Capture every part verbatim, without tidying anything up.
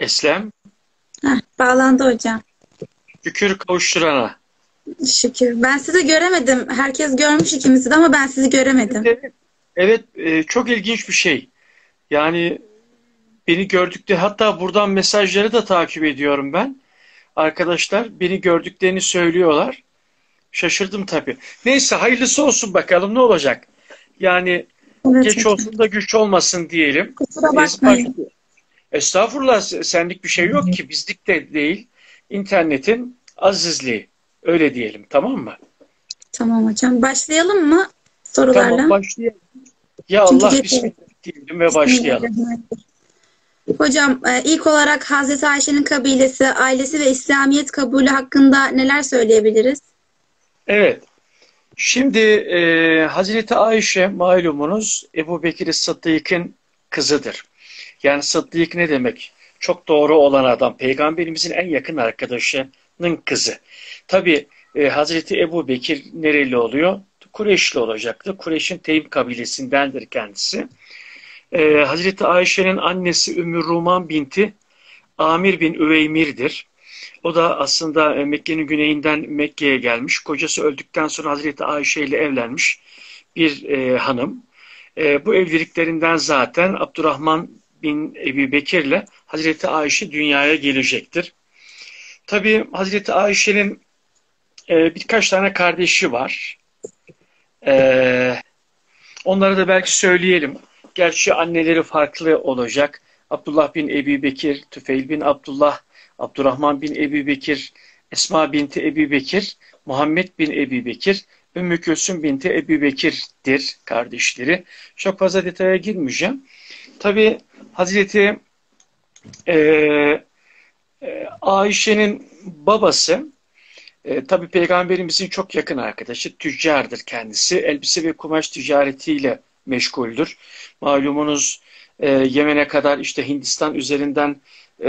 Eslem, Heh, bağlandı hocam. şükür kavuşturana. Şükür. Ben sizi göremedim. Herkes görmüş ikimizi de ama ben sizi Evet, göremedim. evet. Evet, e, çok ilginç bir şey. Yani beni gördükleri, hatta buradan mesajları da takip ediyorum ben. Arkadaşlar beni gördüklerini söylüyorlar. Şaşırdım tabii. Neyse hayırlısı olsun bakalım ne olacak. Yani Evet geç hocam. olsun da güç olmasın diyelim. Kusura Ez baş... bakmayın. Estağfurullah, senlik bir şey yok ki, bizlik de değil. İnternetin azizliği. Öyle diyelim, tamam mı? Tamam hocam. Başlayalım mı Tamam, sorularla? başlayalım. Ya Çünkü Allah, geç oldu. bismillah diyelim ve başlayalım. Bismillahirrahmanirrahim. Hocam e, ilk olarak Hazreti Ayşe'nin kabilesi, ailesi ve İslamiyet kabulü hakkında neler söyleyebiliriz? Evet, şimdi e, Hazreti Ayşe malumunuz Ebu Bekir Sıddık'ın kızıdır. Yani Sıddık ne demek? Çok doğru olan adam. Peygamberimizin en yakın arkadaşının kızı. Tabii e, Hazreti Ebu Bekir nereli oluyor? Kureyşli olacaktı. Kureyş'in Teym kabilesindendir kendisi. E, Hazreti Ayşe'nin annesi Ümmü Ruman binti Amir bin Üveymir'dir. O da aslında e, Mekke'nin güneyinden Mekke'ye gelmiş. Kocası öldükten sonra Hazreti Ayşe ile evlenmiş bir e, hanım. E, bu evliliklerinden zaten Abdurrahman bin Ebi Bekir ile Hazreti Ayşe dünyaya gelecektir. Tabii Hazreti Ayşe'nin e, birkaç tane kardeşi var. E, Onları da belki söyleyelim. Gerçi anneleri farklı olacak. Abdullah bin Ebi Bekir, Tüfeil bin Abdullah, Abdurrahman bin Ebi Bekir, Esma binti Ebi Bekir, Muhammed bin Ebi Bekir, Ümmü Külsüm binti Ebi Bekir'dir kardeşleri. Çok fazla detaya girmeyeceğim. Tabii Hazreti e, e, Ayşe'nin babası e, tabii Peygamberimizin çok yakın arkadaşı, tüccardır kendisi. Elbise ve kumaş ticaretiyle meşguldür. Malumunuz e, Yemen'e kadar işte Hindistan üzerinden e,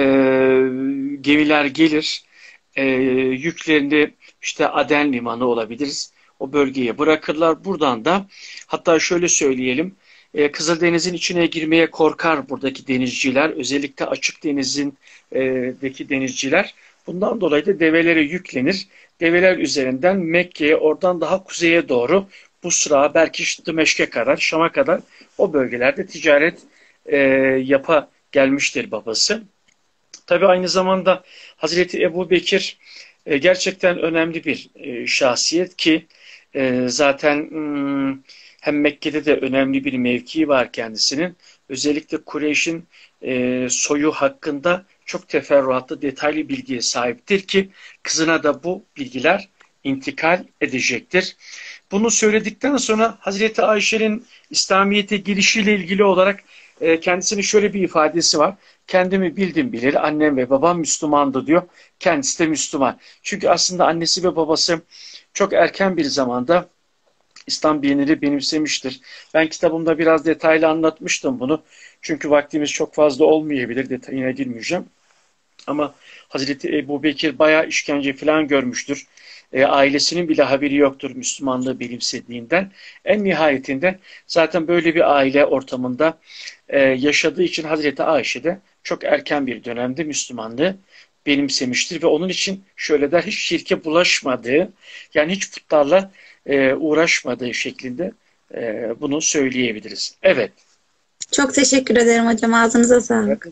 gemiler gelir. E, Yüklerini işte Aden limanı olabilir. O bölgeye bırakırlar. Buradan da hatta şöyle söyleyelim. E, Kızıldeniz'in içine girmeye korkar buradaki denizciler. Özellikle açık denizin e, deki denizciler. Bundan dolayı da develere yüklenir. Develer üzerinden Mekke'ye, oradan daha kuzeye doğru Busra, belki Dimeşk'e kadar, Şam'a kadar o bölgelerde ticaret e, yapa gelmiştir babası. Tabii aynı zamanda Hazreti Ebu Bekir e, gerçekten önemli bir e, şahsiyet ki e, zaten hmm, hem Mekke'de de önemli bir mevkii var kendisinin. Özellikle Kureyş'in e, soyu hakkında çok teferruatlı, detaylı bilgiye sahiptir ki kızına da bu bilgiler intikal edecektir. Bunu söyledikten sonra Hazreti Ayşe'nin İslamiyet'e girişiyle ilgili olarak e, kendisinin şöyle bir ifadesi var. Kendimi bildim bileli annem ve babam Müslümandı diyor. Kendisi de Müslüman. Çünkü aslında annesi ve babası çok erken bir zamanda İslam dinini benimsemiştir. Ben kitabımda biraz detaylı anlatmıştım bunu. Çünkü vaktimiz çok fazla olmayabilir. Detayına girmeyeceğim. Ama Hazreti Ebu Bekir bayağı işkence falan görmüştür. E, ailesinin bile haberi yoktur Müslümanlığı benimsediğinden. En nihayetinde zaten böyle bir aile ortamında e, yaşadığı için Hazreti Ayşe de çok erken bir dönemde Müslümanlığı benimsemiştir ve onun için şöyle der, hiç şirke bulaşmadığı, yani hiç putlarla e, uğraşmadığı şeklinde e, bunu söyleyebiliriz. Evet. Çok teşekkür ederim hocam. Ağzınıza sağlık.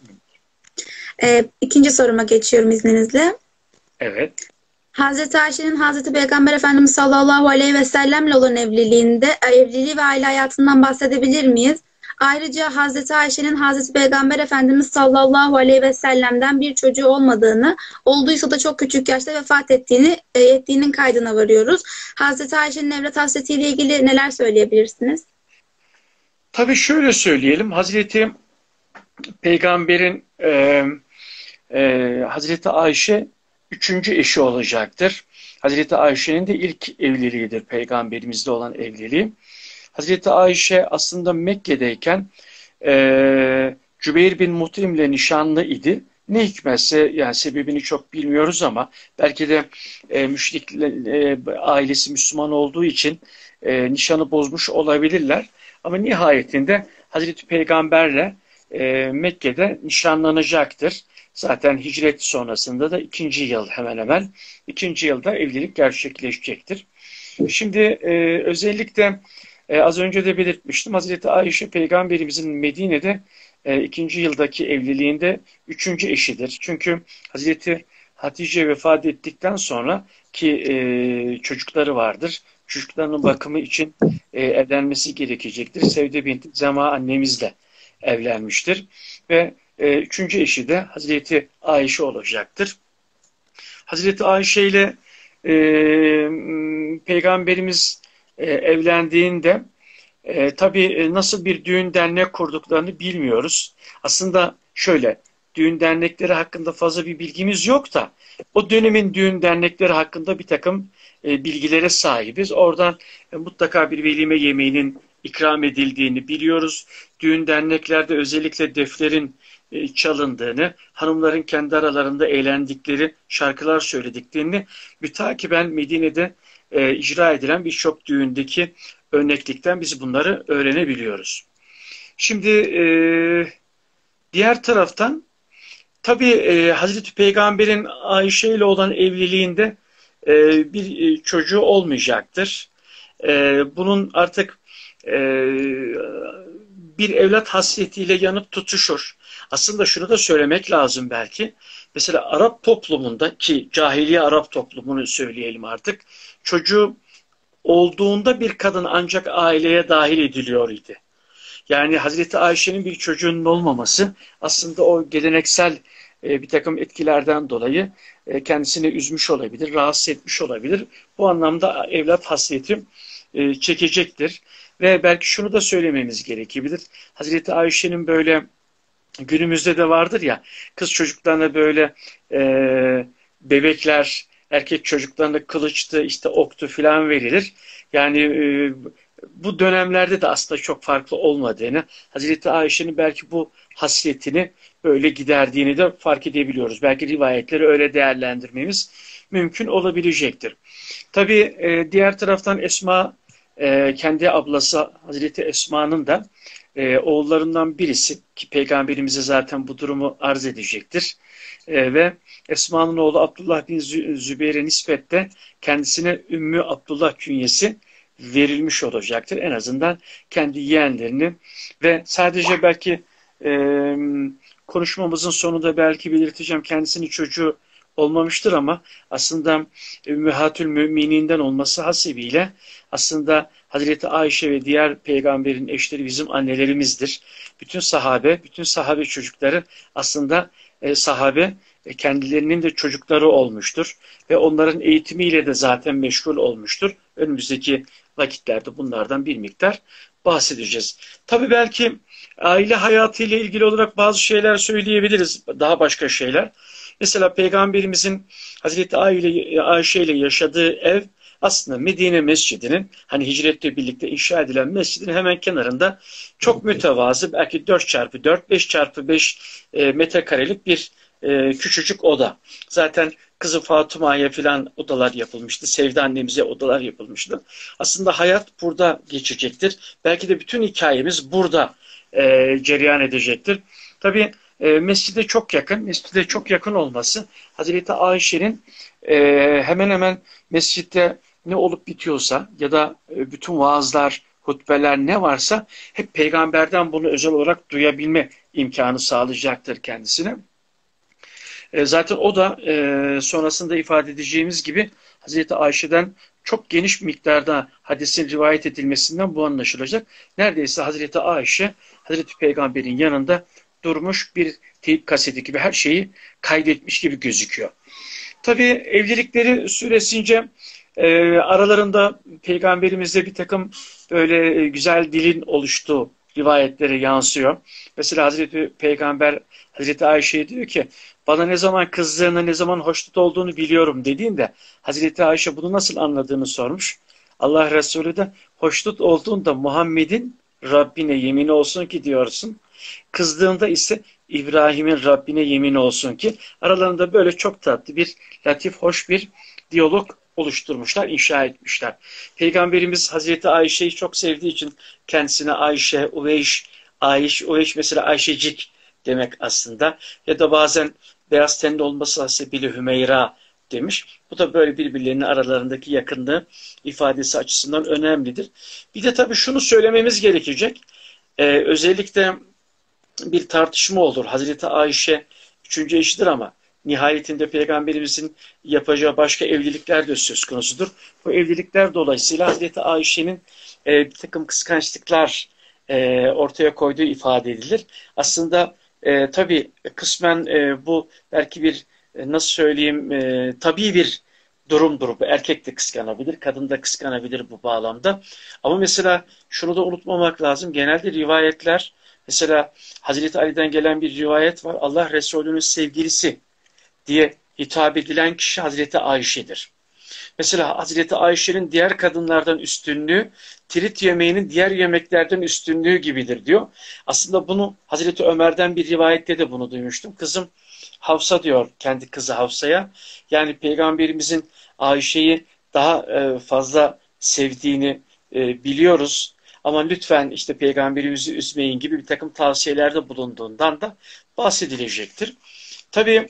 Ee, ikinci soruma geçiyorum izninizle. Evet. Hazreti Ayşe'nin Hazreti Peygamber Efendimiz sallallahu aleyhi ve sellemle olan evliliğinde, evliliği ve aile hayatından bahsedebilir miyiz? Ayrıca Hazreti Ayşe'nin Hazreti Peygamber Efendimiz sallallahu aleyhi ve sellem'den bir çocuğu olmadığını, olduysa da çok küçük yaşta vefat ettiğini, e, ettiğinin kaydına varıyoruz. Hazreti Ayşe'nin evlat hasretiyle ilgili neler söyleyebilirsiniz? Tabii şöyle söyleyelim. Hazreti Peygamber'in e, e, Hazreti Ayşe üçüncü eşi olacaktır. Hazreti Ayşe'nin de ilk evliliğidir peygamberimizde olan evliliği. Hazreti Ayşe aslında Mekke'deyken e, Cübeyr bin Mut'im ile nişanlı idi. Ne hikmetse, yani sebebini çok bilmiyoruz ama belki de e, müşrik e, ailesi Müslüman olduğu için e, nişanı bozmuş olabilirler. Ama nihayetinde Hazreti Peygamberle e, Mekke'de nişanlanacaktır. zaten hicret sonrasında da ikinci yıl hemen hemen ikinci yılda evlilik gerçekleşecektir. Şimdi e, özellikle e, az önce de belirtmiştim, Hazreti Ayşe Peygamberimizin Medine'de e, ikinci yıldaki evliliğinde üçüncü eşidir. Çünkü Hazreti Hatice vefat ettikten sonra ki e, çocukları vardır. Çocuklarının bakımı için e, evlenmesi gerekecektir. Sevde binti Zema annemizle evlenmiştir. Ve e, üçüncü eşi de Hazreti Ayşe olacaktır. Hazreti Ayşe ile e, Peygamberimiz e, evlendiğinde e, tabii nasıl bir düğün dernek kurduklarını bilmiyoruz. Aslında şöyle, düğün dernekleri hakkında fazla bir bilgimiz yok da o dönemin düğün dernekleri hakkında bir takım e, bilgilere sahibiz. Oradan e, mutlaka bir velime yemeğinin ikram edildiğini biliyoruz. Düğün derneklerde özellikle deflerin e, çalındığını, hanımların kendi aralarında eğlendikleri, şarkılar söylediklerini mütakiben Medine'de e, icra edilen birçok düğündeki örneklikten biz bunları öğrenebiliyoruz. Şimdi e, diğer taraftan tabii e, Hazreti Peygamber'in Ayşe ile olan evliliğinde e, bir e, çocuğu olmayacaktır. E, bunun artık e, bir evlat hasretiyle yanıp tutuşur. Aslında şunu da söylemek lazım belki. Mesela Arap toplumunda, ki cahiliye Arap toplumunu söyleyelim artık, çocuğu olduğunda bir kadın ancak aileye dahil ediliyor idi. Yani Hazreti Ayşe'nin bir çocuğunun olmaması aslında o geleneksel e, bir takım etkilerden dolayı e, kendisini üzmüş olabilir, rahatsız etmiş olabilir. Bu anlamda evlat hasreti e, çekecektir. Ve belki şunu da söylememiz gerekebilir. Hazreti Ayşe'nin böyle günümüzde de vardır ya, kız çocuklarına böyle e, bebekler, erkek çocuklarına kılıçtı, işte oktu filan verilir. Yani e, bu dönemlerde de aslında çok farklı olmadığını, Hazreti Ayşe'nin belki bu hasretini böyle giderdiğini de fark edebiliyoruz. Belki rivayetleri öyle değerlendirmemiz mümkün olabilecektir. Tabii e, diğer taraftan Esma, e, kendi ablası Hazreti Esma'nın da e, oğullarından birisi, ki Peygamberimize zaten bu durumu arz edecektir. E, ve Esma'nın oğlu Abdullah bin Zübeyir'e nispetle kendisine Ümmü Abdullah künyesi verilmiş olacaktır. En azından kendi yeğenlerini ve sadece belki e, konuşmamızın sonunda belki belirteceğim, kendisinin çocuğu olmamıştır ama aslında Ümmühatül Mümininden olması hasebiyle aslında Hazreti Ayşe ve diğer peygamberin eşleri bizim annelerimizdir. Bütün sahabe, bütün sahabe çocukları aslında e, sahabe e, kendilerinin de çocukları olmuştur ve onların eğitimiyle de zaten meşgul olmuştur. Önümüzdeki vakitlerde bunlardan bir miktar bahsedeceğiz. Tabii belki aile hayatıyla ilgili olarak bazı şeyler söyleyebiliriz, daha başka şeyler. Mesela Peygamberimizin Hazreti Ayşe ile yaşadığı ev aslında Medine Mescidi'nin, hani hicretle birlikte inşa edilen mescidin hemen kenarında çok mütevazı, belki dört çarpı dört, beş çarpı beş e, metrekarelik bir e, küçücük oda. Zaten kızı Fatıma'ya filan odalar yapılmıştı. Sevde annemize odalar yapılmıştı. Aslında hayat burada geçecektir. Belki de bütün hikayemiz burada e, cereyan edecektir. Tabii e, mescide çok yakın, mescide çok yakın olması Hazreti Ayşe'nin e, hemen hemen mescitte ne olup bitiyorsa ya da e, bütün vaazlar, hutbeler ne varsa hep peygamberden bunu özel olarak duyabilme imkanı sağlayacaktır kendisine. E, zaten o da e, sonrasında ifade edeceğimiz gibi Hazreti Ayşe'den çok geniş miktarda hadisin rivayet edilmesinden bu anlaşılacak. Neredeyse Hazreti Ayşe, Hazreti Peygamber'in yanında durmuş bir teyip kaseti gibi her şeyi kaydetmiş gibi gözüküyor. Tabii evlilikleri süresince e, aralarında Peygamberimizde bir takım böyle güzel dilin oluştuğu rivayetlere yansıyor. Mesela Hazreti Peygamber Hazreti Ayşe'ye diyor ki, bana ne zaman kızdığını, ne zaman hoşnut olduğunu biliyorum dediğinde Hazreti Ayşe bunu nasıl anladığını sormuş. Allah Resulü de hoşnut olduğunda Muhammed'in Rabbine yemin olsun ki diyorsun. Kızdığında ise İbrahim'in Rabbine yemin olsun ki, aralarında böyle çok tatlı bir, latif, hoş bir diyalog oluşturmuşlar, inşa etmişler. Peygamberimiz Hazreti Ayşe'yi çok sevdiği için kendisine Ayşe, Uveyş, Ayş, Uveyş mesela Ayşecik demek aslında. Ya da bazen beyaz tenli olması hasebiyle Hümeyra demiş. Bu da böyle birbirlerinin aralarındaki yakınlığı ifadesi açısından önemlidir. Bir de tabii şunu söylememiz gerekecek. Ee, özellikle bir tartışma olur. Hazreti Ayşe üçüncü eşidir ama nihayetinde Peygamberimizin yapacağı başka evlilikler de söz konusudur. Bu evlilikler dolayısıyla Hazreti Ayşe'nin e, bir takım kıskançlıklar e, ortaya koyduğu ifade edilir. Aslında e, tabii kısmen e, bu belki bir e, nasıl söyleyeyim e, tabii bir durumdur. Bu erkek de kıskanabilir, kadın da kıskanabilir bu bağlamda. Ama mesela şunu da unutmamak lazım. Genelde rivayetler, mesela Hazreti Ali'den gelen bir rivayet var. Allah Resulü'nün sevgilisi diye hitap edilen kişi Hazreti Ayşe'dir. Mesela Hazreti Ayşe'nin diğer kadınlardan üstünlüğü, tirit yemeğinin diğer yemeklerden üstünlüğü gibidir diyor. Aslında bunu Hazreti Ömer'den bir rivayette de bunu duymuştum. Kızım Hafsa diyor kendi kızı Hafsa'ya. Yani Peygamberimizin Ayşe'yi daha e, fazla sevdiğini e, biliyoruz. Ama lütfen işte Peygamberimizi üzmeyin gibi bir takım tavsiyelerde bulunduğundan da bahsedilecektir. Tabii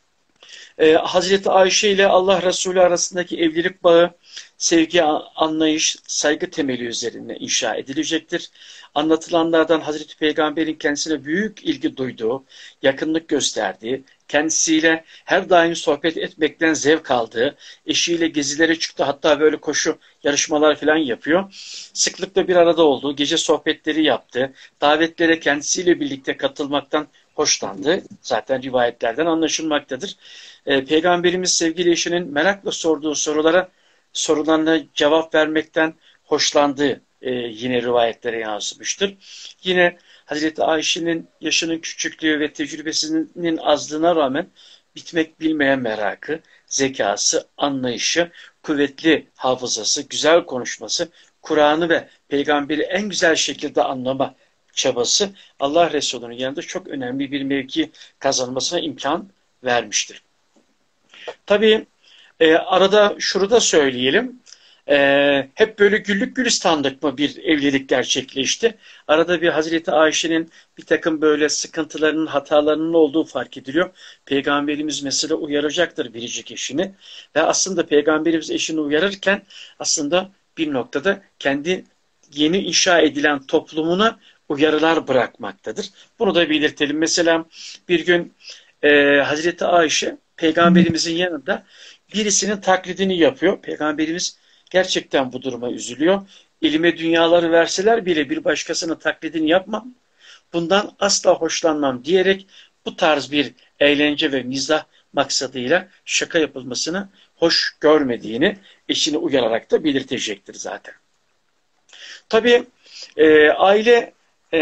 Ee, Hazreti Ayşe ile Allah Resulü arasındaki evlilik bağı sevgi, anlayış, saygı temeli üzerine inşa edilecektir. Anlatılanlardan Hazreti Peygamber'in kendisine büyük ilgi duyduğu, yakınlık gösterdiği, kendisiyle her daim sohbet etmekten zevk aldığı, eşiyle gezilere çıktı, hatta böyle koşu yarışmalar falan yapıyor. Sıklıkla bir arada olduğu, gece sohbetleri yaptığı, davetlere kendisiyle birlikte katılmaktan hoşlandığı zaten rivayetlerden anlaşılmaktadır. E, Peygamberimiz sevgili eşinin merakla sorduğu sorulara sorularına cevap vermekten hoşlandığı e, yine rivayetlere yansımıştır. Yine Hazreti Ayşe'nin yaşının küçüklüğü ve tecrübesinin azlığına rağmen bitmek bilmeyen merakı, zekası, anlayışı, kuvvetli hafızası, güzel konuşması, Kur'an'ı ve Peygamberi en güzel şekilde anlama çabası Allah Resulü'nün yanında çok önemli bir mevki kazanmasına imkan vermiştir. Tabii e, arada şunu da söyleyelim. E, hep böyle güllük gülistanlık mı bir evlilik gerçekleşti? Arada bir Hazreti Ayşe'nin bir takım böyle sıkıntılarının, hatalarının olduğu fark ediliyor. Peygamberimiz mesela uyaracaktır biricik eşini. Ve aslında Peygamberimiz eşini uyarırken aslında bir noktada kendi yeni inşa edilen toplumuna uyarılar bırakmaktadır. Bunu da belirtelim. Mesela bir gün e, Hazreti Ayşe Peygamberimizin yanında birisinin taklidini yapıyor. Peygamberimiz gerçekten bu duruma üzülüyor. Elime dünyaları verseler bile bir başkasının taklidini yapmam, bundan asla hoşlanmam diyerek bu tarz bir eğlence ve mizah maksadıyla şaka yapılmasını hoş görmediğini eşini uyararak da belirtecektir zaten. Tabii e, aile e,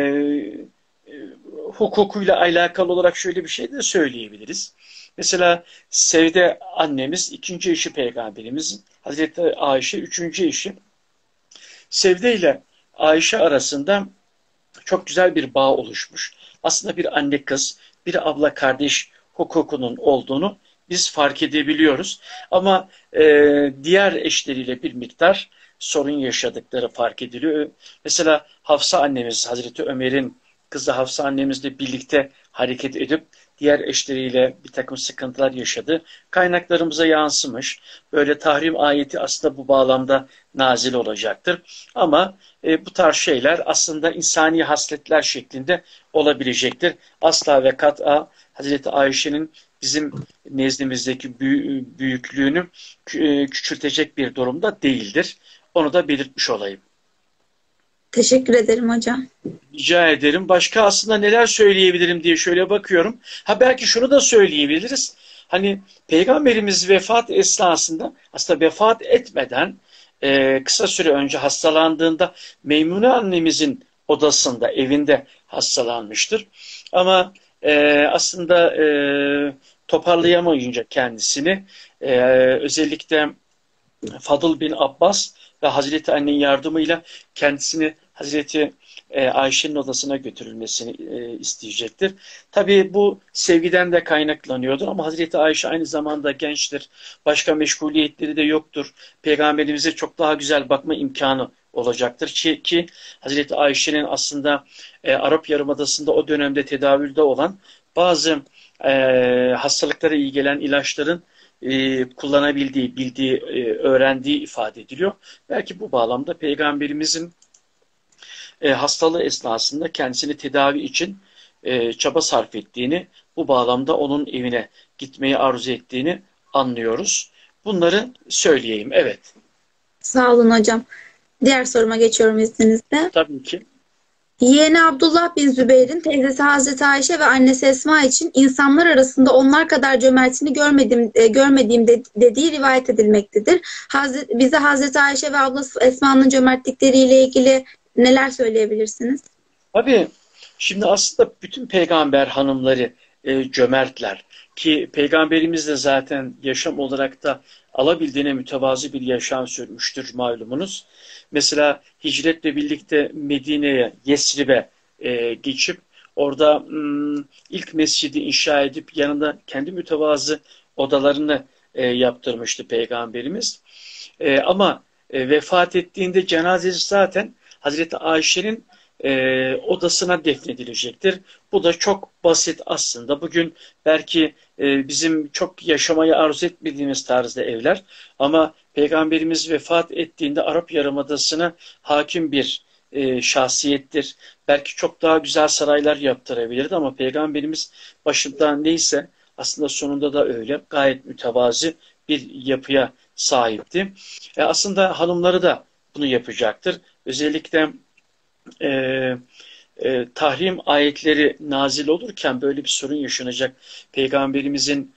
hukukuyla alakalı olarak şöyle bir şey de söyleyebiliriz. Mesela Sevde annemiz ikinci eşi Peygamberimiz, Hazreti Ayşe üçüncü eşi. Sevde ile Ayşe arasında çok güzel bir bağ oluşmuş. Aslında bir anne kız, bir abla kardeş hukukunun olduğunu biz fark edebiliyoruz. Ama e, diğer eşleriyle bir miktar sorun yaşadıkları fark ediliyor. Mesela Hafsa annemiz, Hazreti Ömer'in kızı Hafsa annemizle birlikte hareket edip diğer eşleriyle bir takım sıkıntılar yaşadı. Kaynaklarımıza yansımış. Böyle tahrim ayeti aslında bu bağlamda nazil olacaktır. Ama e, bu tarz şeyler aslında insani hasletler şeklinde olabilecektir. Asla ve kat'a Hazreti Ayşe'nin bizim nezdimizdeki büyüklüğünü küçültecek bir durumda değildir. Onu da belirtmiş olayım. Teşekkür ederim hocam. Rica ederim. Başka aslında neler söyleyebilirim diye şöyle bakıyorum. Ha belki şunu da söyleyebiliriz. Hani Peygamberimiz vefat esnasında aslında vefat etmeden e, kısa süre önce hastalandığında Meymune annemizin odasında, evinde hastalanmıştır. Ama e, aslında e, toparlayamayınca kendisini e, özellikle Fadıl bin Abbas ve Hazreti Anne'nin yardımıyla kendisini Hazreti Ayşe'nin odasına götürülmesini isteyecektir. Tabii bu sevgiden de kaynaklanıyordur ama Hazreti Ayşe aynı zamanda gençtir. Başka meşguliyetleri de yoktur. Peygamberimize çok daha güzel bakma imkanı olacaktır. Ki, ki Hazreti Ayşe'nin aslında e, Arap Yarımadası'nda o dönemde tedavülde olan bazı e, hastalıklara iyi gelen ilaçların e, kullanabildiği, bildiği, e, öğrendiği ifade ediliyor. Belki bu bağlamda Peygamberimizin e, hastalığı esnasında kendisini tedavi için e, çaba sarf ettiğini, bu bağlamda onun evine gitmeyi arzu ettiğini anlıyoruz. Bunları söyleyeyim. Evet. Sağ olun hocam. Diğer soruma geçiyorum izninizle. Tabii ki. Yeğeni Abdullah bin Zübeyir'in teyzesi Hazreti Ayşe ve annesi Esma için insanlar arasında onlar kadar cömertini görmedim, e, görmediğim de, dediği rivayet edilmektedir. Hazreti, bize Hazreti Ayşe ve ablası Esma'nın cömertlikleriyle ilgili neler söyleyebilirsiniz? Tabii. Şimdi aslında bütün peygamber hanımları e, cömertler ki peygamberimiz de zaten yaşam olarak da alabildiğine mütevazı bir yaşam sürmüştür malumunuz. Mesela hicretle birlikte Medine'ye, Yesrib'e e, geçip orada m, ilk mescidi inşa edip yanında kendi mütevazı odalarını e, yaptırmıştı peygamberimiz. E, ama e, vefat ettiğinde cenazesi zaten Hazreti Ayşe'nin e, odasına defnedilecektir. Bu da çok basit aslında. Bugün belki e, bizim çok yaşamayı arzu etmediğimiz tarzda evler ama Peygamberimiz vefat ettiğinde Arap Yarımadası'na hakim bir e, şahsiyettir. Belki çok daha güzel saraylar yaptırabilirdi ama Peygamberimiz başında neyse aslında sonunda da öyle. Gayet mütevazi bir yapıya sahipti. E, aslında hanımları da bunu yapacaktır. Özellikle e, e, tahrim ayetleri nazil olurken böyle bir sorun yaşanacak. Peygamberimizin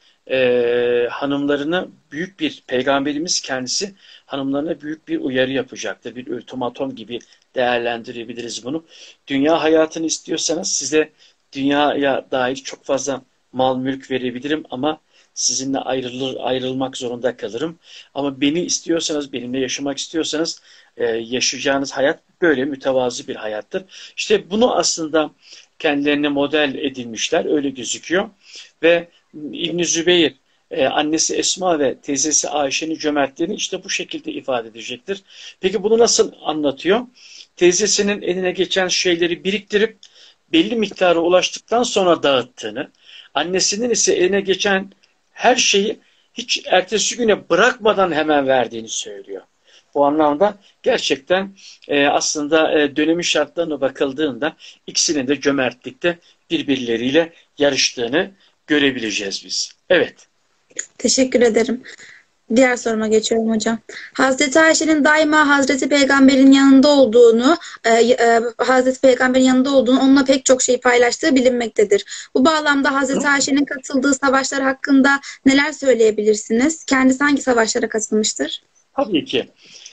e, hanımlarına büyük bir, peygamberimiz kendisi hanımlarına büyük bir uyarı yapacaktır. Bir ultimatom gibi değerlendirebiliriz bunu. Dünya hayatını istiyorsanız size dünyaya dair çok fazla mal mülk verebilirim ama sizinle ayrılır, ayrılmak zorunda kalırım. Ama beni istiyorsanız, benimle yaşamak istiyorsanız e, yaşayacağınız hayat böyle mütevazı bir hayattır. İşte bunu aslında kendilerine model edinmişler, öyle gözüküyor. Ve İbn Zübeyir, e, annesi Esma ve teyzesi Ayşe'nin cömertliğini işte bu şekilde ifade edecektir. Peki bunu nasıl anlatıyor? Teyzesinin eline geçen şeyleri biriktirip belli miktara ulaştıktan sonra dağıttığını, annesinin ise eline geçen her şeyi hiç ertesi güne bırakmadan hemen verdiğini söylüyor. Bu anlamda gerçekten e, aslında e, dönemin şartlarına bakıldığında ikisinin de cömertlikte birbirleriyle yarıştığını görebileceğiz biz. Evet. Teşekkür ederim. Diğer soruma geçiyorum hocam. Hazreti Ayşe'nin daima Hazreti Peygamber'in yanında olduğunu, e, e, Hazreti Peygamber'in yanında olduğunu, onunla pek çok şey paylaştığı bilinmektedir. Bu bağlamda Hazreti Ayşe'nin katıldığı savaşlar hakkında neler söyleyebilirsiniz? Kendisi hangi savaşlara katılmıştır? Tabii ki.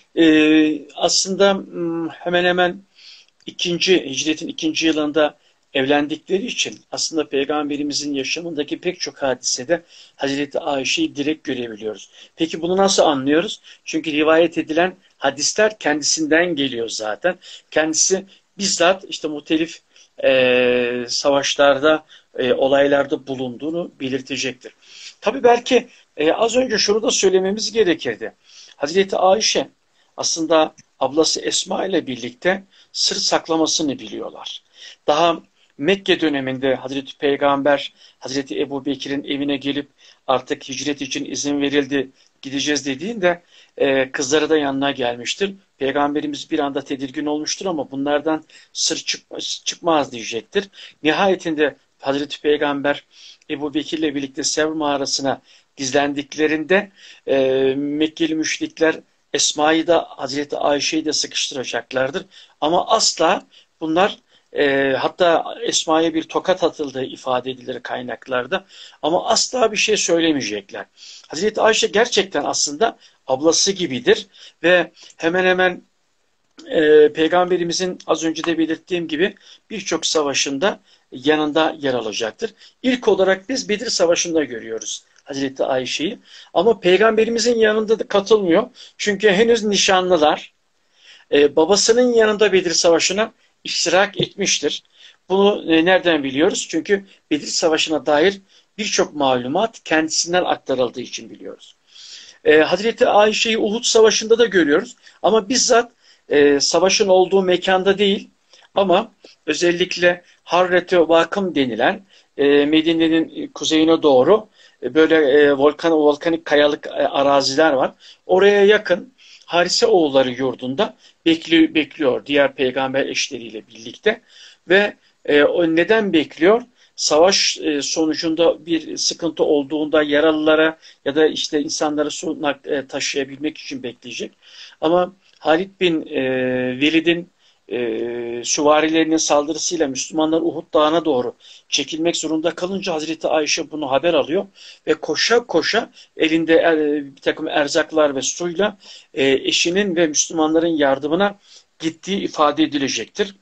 Ee, aslında hemen hemen ikinci, hicretin ikinci yılında evlendikleri için aslında Peygamberimizin yaşamındaki pek çok hadisede Hazreti Ayşe'yi direkt görebiliyoruz. Peki bunu nasıl anlıyoruz? Çünkü rivayet edilen hadisler kendisinden geliyor zaten. Kendisi bizzat işte muhtelif e, savaşlarda, e, olaylarda bulunduğunu belirtecektir. Tabii belki e, az önce şunu da söylememiz gerekirdi. Hazreti Ayşe aslında ablası Esma ile birlikte sır saklamasını biliyorlar. Daha Mekke döneminde Hazreti Peygamber, Hazreti Ebu Bekir'in evine gelip artık hicret için izin verildi, gideceğiz dediğinde e, kızları da yanına gelmiştir. Peygamberimiz bir anda tedirgin olmuştur ama bunlardan sır çıkmaz, çıkmaz diyecektir. Nihayetinde Hazreti Peygamber Ebu Bekir'le birlikte Sevr mağarasına gizlendiklerinde e, Mekkeli müşrikler Esma'yı da Hazreti Ayşe'yi de sıkıştıracaklardır. Ama asla bunlar e, hatta Esma'ya bir tokat atıldığı ifade edilir kaynaklarda. Ama asla bir şey söylemeyecekler. Hazreti Ayşe gerçekten aslında ablası gibidir ve hemen hemen e, Peygamberimizin az önce de belirttiğim gibi birçok savaşında yanında yer alacaktır. İlk olarak biz Bedir Savaşı'nda görüyoruz Hazreti Ayşe'yi. Ama Peygamberimizin yanında da katılmıyor. Çünkü henüz nişanlılar. Ee, babasının yanında Bedir Savaşı'na iştirak etmiştir. Bunu e, nereden biliyoruz? Çünkü Bedir Savaşı'na dair birçok malumat kendisinden aktarıldığı için biliyoruz. Ee, Hazreti Ayşe'yi Uhud Savaşı'nda da görüyoruz. Ama bizzat e, savaşın olduğu mekanda değil ama özellikle Harret-i Vakım denilen e, Medine'nin kuzeyine doğru e, böyle e, volkan, volkanik kayalık e, araziler var. Oraya yakın Harise oğulları yurdunda bekliyor, bekliyor diğer peygamber eşleriyle birlikte ve e, o neden bekliyor? Savaş e, sonucunda bir sıkıntı olduğunda yaralılara ya da işte insanları su e, taşıyabilmek için bekleyecek. Ama Halid bin e, Velid'in e, süvarilerinin saldırısıyla Müslümanlar Uhud Dağı'na doğru çekilmek zorunda kalınca Hazreti Ayşe bunu haber alıyor ve koşa koşa elinde er, bir takım erzaklar ve suyla e, eşinin ve Müslümanların yardımına gittiği ifade edilecektir.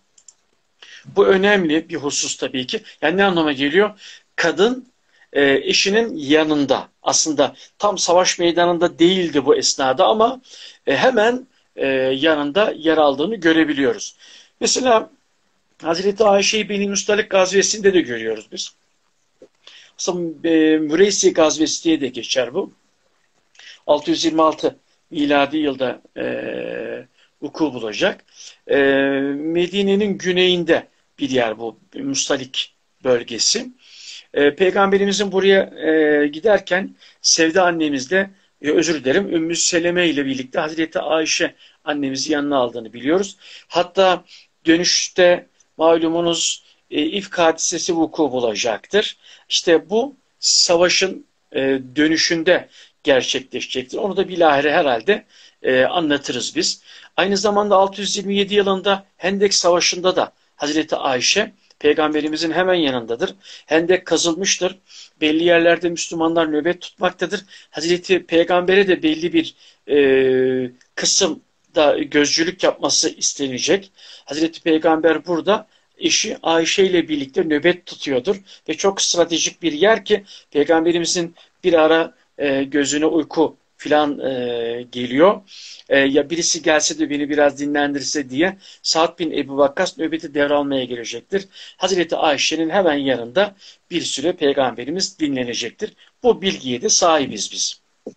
Bu önemli bir husus tabii ki. Yani ne anlama geliyor? Kadın e, eşinin yanında. Aslında tam savaş meydanında değildi bu esnada ama e, hemen e, yanında yer aldığını görebiliyoruz. Mesela Hazreti Ayşe'yi Beni Mustalik gazvesinde de görüyoruz biz. Aslında e, Müreysi gazvesi diye de geçer bu. altı yüz yirmi altı miladi yılda e, vuku bulacak. E, Medine'nin güneyinde bir yer bu Mustalik bölgesi. E, Peygamberimizin buraya e, giderken Sevde annemizle e, özür dilerim Ümmü Seleme ile birlikte Hazreti Ayşe annemizi yanına aldığını biliyoruz. Hatta dönüşte malumunuz e, İfk hadisesi vuku bulacaktır. İşte bu savaşın e, dönüşünde gerçekleşecektir. Onu da bilahare herhalde e, anlatırız biz. Aynı zamanda altı yüz yirmi yedi yılında Hendek Savaşı'nda da Hazreti Ayşe Peygamberimizin hemen yanındadır. Hendek kazılmıştır. Belli yerlerde Müslümanlar nöbet tutmaktadır. Hazreti Peygamber'e de belli bir e, kısımda gözcülük yapması istenecek. Hazreti Peygamber burada eşi Ayşe ile birlikte nöbet tutuyordur. Ve çok stratejik bir yer ki Peygamberimizin bir ara e, gözüne uyku filan e, geliyor. E, ya birisi gelse de beni biraz dinlendirse diye Sa'd bin Ebu Vakkas nöbeti devralmaya gelecektir. Hazreti Ayşe'nin hemen yanında bir süre Peygamberimiz dinlenecektir. Bu bilgiye de sahibiz biz.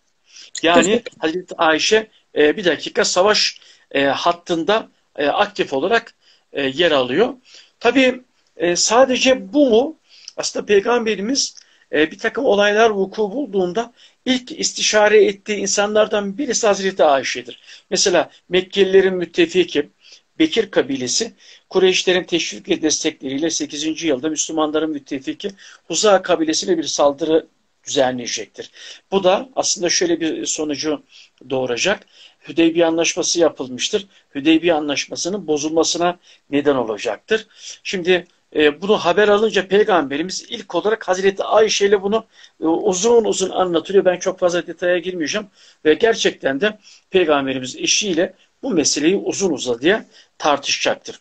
Yani Hazreti Ayşe e, bir dakika savaş e, hattında e, aktif olarak e, yer alıyor. Tabii e, sadece bu mu? Aslında Peygamberimiz e, bir takım olaylar vuku bulduğunda İlk istişare ettiği insanlardan birisi Hazreti Ayşe'dir. Mesela Mekkelilerin müttefiki Bekir kabilesi Kureyşlerin teşvik ve destekleriyle sekizinci yılda Müslümanların müttefiki Huza kabilesine bir saldırı düzenleyecektir. Bu da aslında şöyle bir sonucu doğuracak. Hüdeybiye Anlaşması yapılmıştır. Hüdeybiye Anlaşması'nın bozulmasına neden olacaktır. Şimdi e, bunu haber alınca Peygamberimiz ilk olarak Hazreti Ayşe ile bunu e, uzun uzun anlatıyor. Ben çok fazla detaya girmeyeceğim. Ve gerçekten de Peygamberimiz eşiyle bu meseleyi uzun uzadıya tartışacaktır.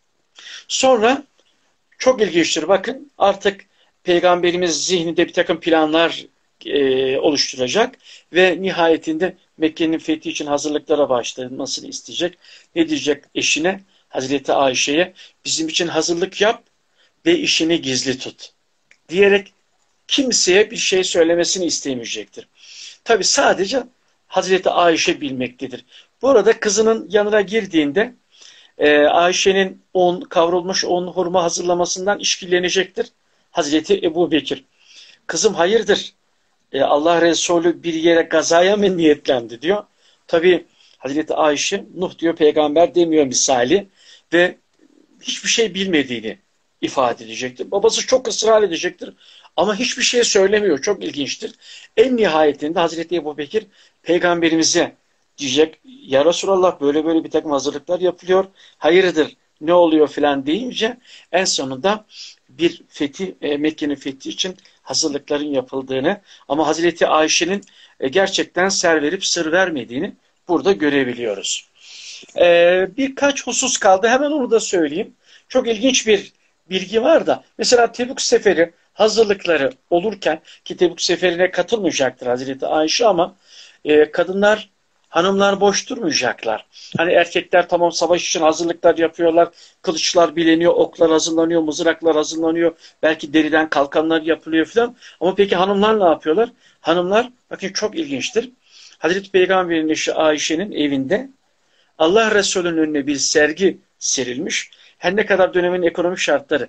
Sonra çok ilginçtir. Bakın artık Peygamberimiz zihninde bir takım planlar e, oluşturacak ve nihayetinde Mekke'nin fethi için hazırlıklara başlanmasını isteyecek. Ne diyecek eşine? Hazreti Ayşe'ye bizim için hazırlık yap ve işini gizli tut diyerek kimseye bir şey söylemesini istemeyecektir. Tabi sadece Hazreti Ayşe bilmektedir. Bu arada kızının yanına girdiğinde e, Ayşe'nin un, kavrulmuş un hurma hazırlamasından işkillenecektir Hazreti Ebu Bekir. Kızım hayırdır? E, Allah Resulü bir yere gazaya mı niyetlendi diyor. Tabi Hazreti Ayşe Nuh diyor peygamber demiyor misali ve hiçbir şey bilmediğini ifade edecektir. Babası çok ısrar edecektir ama hiçbir şey söylemiyor. Çok ilginçtir. En nihayetinde Hazreti Ebu Bekir peygamberimize diyecek ya Resulallah böyle böyle bir takım hazırlıklar yapılıyor. Hayırdır ne oluyor filan deyince en sonunda bir fethi, Mekke'nin fethi için hazırlıkların yapıldığını ama Hazreti Ayşe'nin gerçekten ser verip sır vermediğini burada görebiliyoruz. Ee, birkaç husus kaldı. Hemen onu da söyleyeyim. Çok ilginç bir bilgi var da. Mesela Tebük Seferi hazırlıkları olurken ki Tebük Seferi'ne katılmayacaktır Hazreti Ayşe ama e, kadınlar, hanımlar boş durmayacaklar. Hani erkekler tamam savaş için hazırlıklar yapıyorlar. Kılıçlar bileniyor, oklar hazırlanıyor, mızraklar hazırlanıyor. Belki deriden kalkanlar yapılıyor falan. Ama peki hanımlar ne yapıyorlar? Hanımlar bakın çok ilginçtir. Hazreti Peygamber'in eşi Ayşe'nin evinde Allah Resulü'nün önüne bir sergi serilmiş. Her ne kadar dönemin ekonomik şartları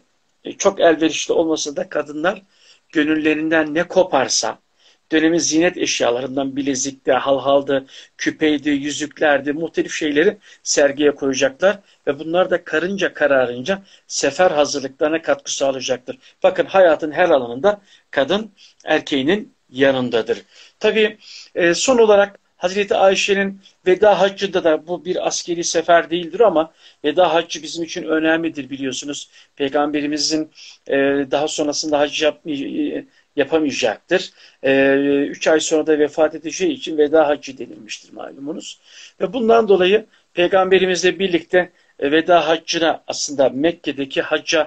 e, çok elverişli olmasa da kadınlar gönüllerinden ne koparsa, dönemin ziynet eşyalarından bilezikti, halhaldı, küpeydi, yüzüklerdi, muhtelif şeyleri sergiye koyacaklar ve bunlar da karınca kararınca sefer hazırlıklarına katkı sağlayacaktır. Bakın hayatın her alanında kadın erkeğinin yanındadır. Tabii e, son olarak Hazreti Ayşe'nin veda haccında da bu bir askeri sefer değildir ama veda haccı bizim için önemlidir biliyorsunuz. Peygamberimizin e, daha sonrasında hac yapmayı yapamayacaktır. E, üç ay sonra da vefat edeceği için veda haccı denilmiştir malumunuz. Ve bundan dolayı Peygamberimizle birlikte e, veda haccına aslında Mekke'deki hacca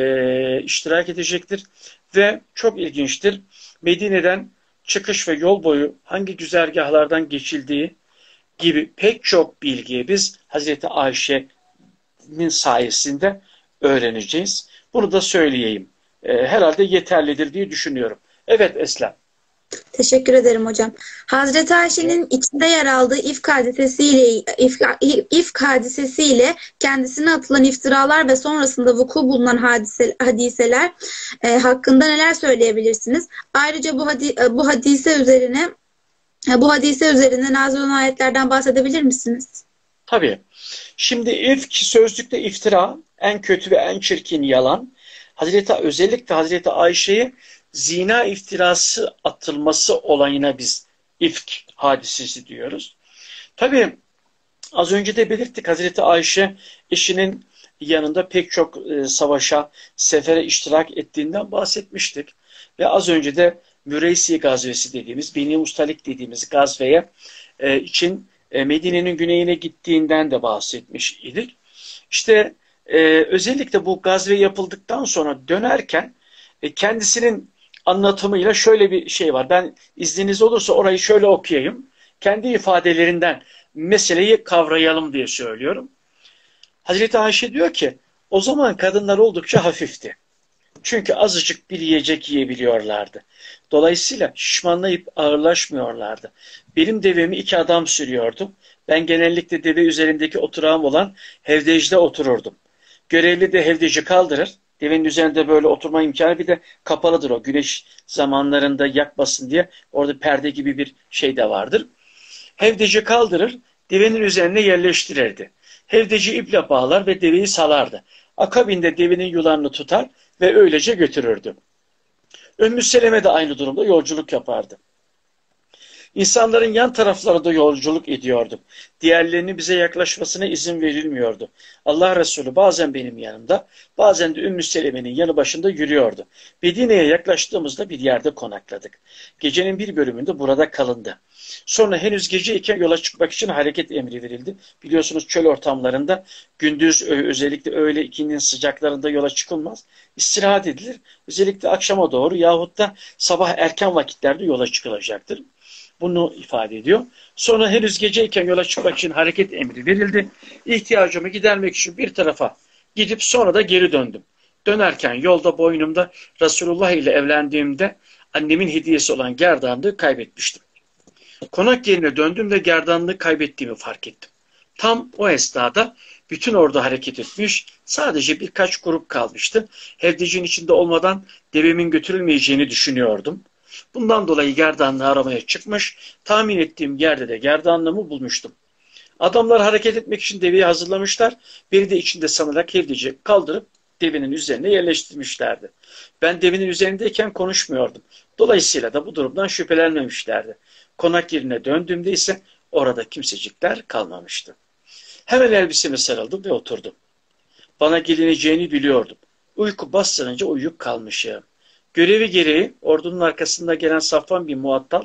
e, iştirak edecektir. Ve çok ilginçtir. Medine'den çıkış ve yol boyu hangi güzergahlardan geçildiği gibi pek çok bilgiyi biz Hazreti Ayşe'nin sayesinde öğreneceğiz. Bunu da söyleyeyim. E, herhalde yeterlidir diye düşünüyorum. Evet Eslem. Teşekkür ederim hocam. Hazreti Ayşe'nin içinde yer aldığı ifk hadisesiyle, ifk, ifk hadisesiyle kendisine atılan iftiralar ve sonrasında vuku bulunan hadise, hadiseler e, hakkında neler söyleyebilirsiniz? Ayrıca bu, hadi, bu hadise üzerine bu hadise üzerine nazil olan ayetlerden bahsedebilir misiniz? Tabii. Şimdi ifk sözlükte iftira, en kötü ve en çirkin yalan. Hazreti, özellikle Hazreti Ayşe'ye zina iftirası atılması olayına biz ifk hadisesi diyoruz. Tabii az önce de belirttik, Hazreti Ayşe eşinin yanında pek çok e, savaşa, sefere iştirak ettiğinden bahsetmiştik. Ve az önce de Müreysi gazvesi dediğimiz, Beni Mustalik dediğimiz gazveye e, için e, Medine'nin güneyine gittiğinden de bahsetmiş idik. İşte e, özellikle bu gazve yapıldıktan sonra dönerken e, kendisinin anlatımıyla şöyle bir şey var. Ben izniniz olursa orayı şöyle okuyayım. Kendi ifadelerinden meseleyi kavrayalım diye söylüyorum. Hazreti Ayşe diyor ki, o zaman kadınlar oldukça hafifti. Çünkü azıcık bir yiyecek yiyebiliyorlardı. Dolayısıyla şişmanlayıp ağırlaşmıyorlardı. Benim devemi iki adam sürüyordu. Ben genellikle deve üzerindeki oturağım olan hevdecde otururdum. Görevli de hevdeci kaldırır. Devenin üzerinde böyle oturma imkanı, bir de kapalıdır o. Güneş zamanlarında yakmasın diye orada perde gibi bir şey de vardır. Hevdeci kaldırır, devenin üzerine yerleştirirdi. Hevdeci iple bağlar ve deveyi salardı. Akabinde devenin yularını tutar ve öylece götürürdü. Ümmü Seleme de aynı durumda yolculuk yapardı. İnsanların yan taraflarında yolculuk ediyordum. Diğerlerinin bize yaklaşmasına izin verilmiyordu. Allah Resulü bazen benim yanımda, bazen de Ümmü Seleme'nin yanı başında yürüyordu. Medine'ye yaklaştığımızda bir yerde konakladık. Gecenin bir bölümünde burada kalındı. Sonra henüz geceyken yola çıkmak için hareket emri verildi. Biliyorsunuz çöl ortamlarında gündüz özellikle öğle ikindinin sıcaklarında yola çıkılmaz. İstirahat edilir. Özellikle akşama doğru yahut da sabah erken vakitlerde yola çıkılacaktır. Bunu ifade ediyor. Sonra henüz geceyken yola çıkmak için hareket emri verildi. İhtiyacımı gidermek için bir tarafa gidip sonra da geri döndüm. Dönerken yolda boynumda Resulullah ile evlendiğimde annemin hediyesi olan gerdanlığı kaybetmiştim. Konak yerine döndüm ve gerdanlığı kaybettiğimi fark ettim. Tam o esnada bütün ordu hareket etmiş, sadece birkaç grup kalmıştı. Hevdecin içinde olmadan devemin götürülmeyeceğini düşünüyordum. Bundan dolayı gerdanlığı aramaya çıkmış, tahmin ettiğim yerde de gerdanlığımı bulmuştum. Adamlar hareket etmek için deveyi hazırlamışlar, beni de içinde sanarak hevdeci kaldırıp devenin üzerine yerleştirmişlerdi. Ben devenin üzerindeyken konuşmuyordum. Dolayısıyla da bu durumdan şüphelenmemişlerdi. Konak yerine döndüğümde ise orada kimsecikler kalmamıştı. Hemen elbiseme sarıldım ve oturdum. Bana gelineceğini biliyordum. Uyku bastırınca uyuyup kalmışım. Görevi gereği ordunun arkasında gelen Safvan bin Muattal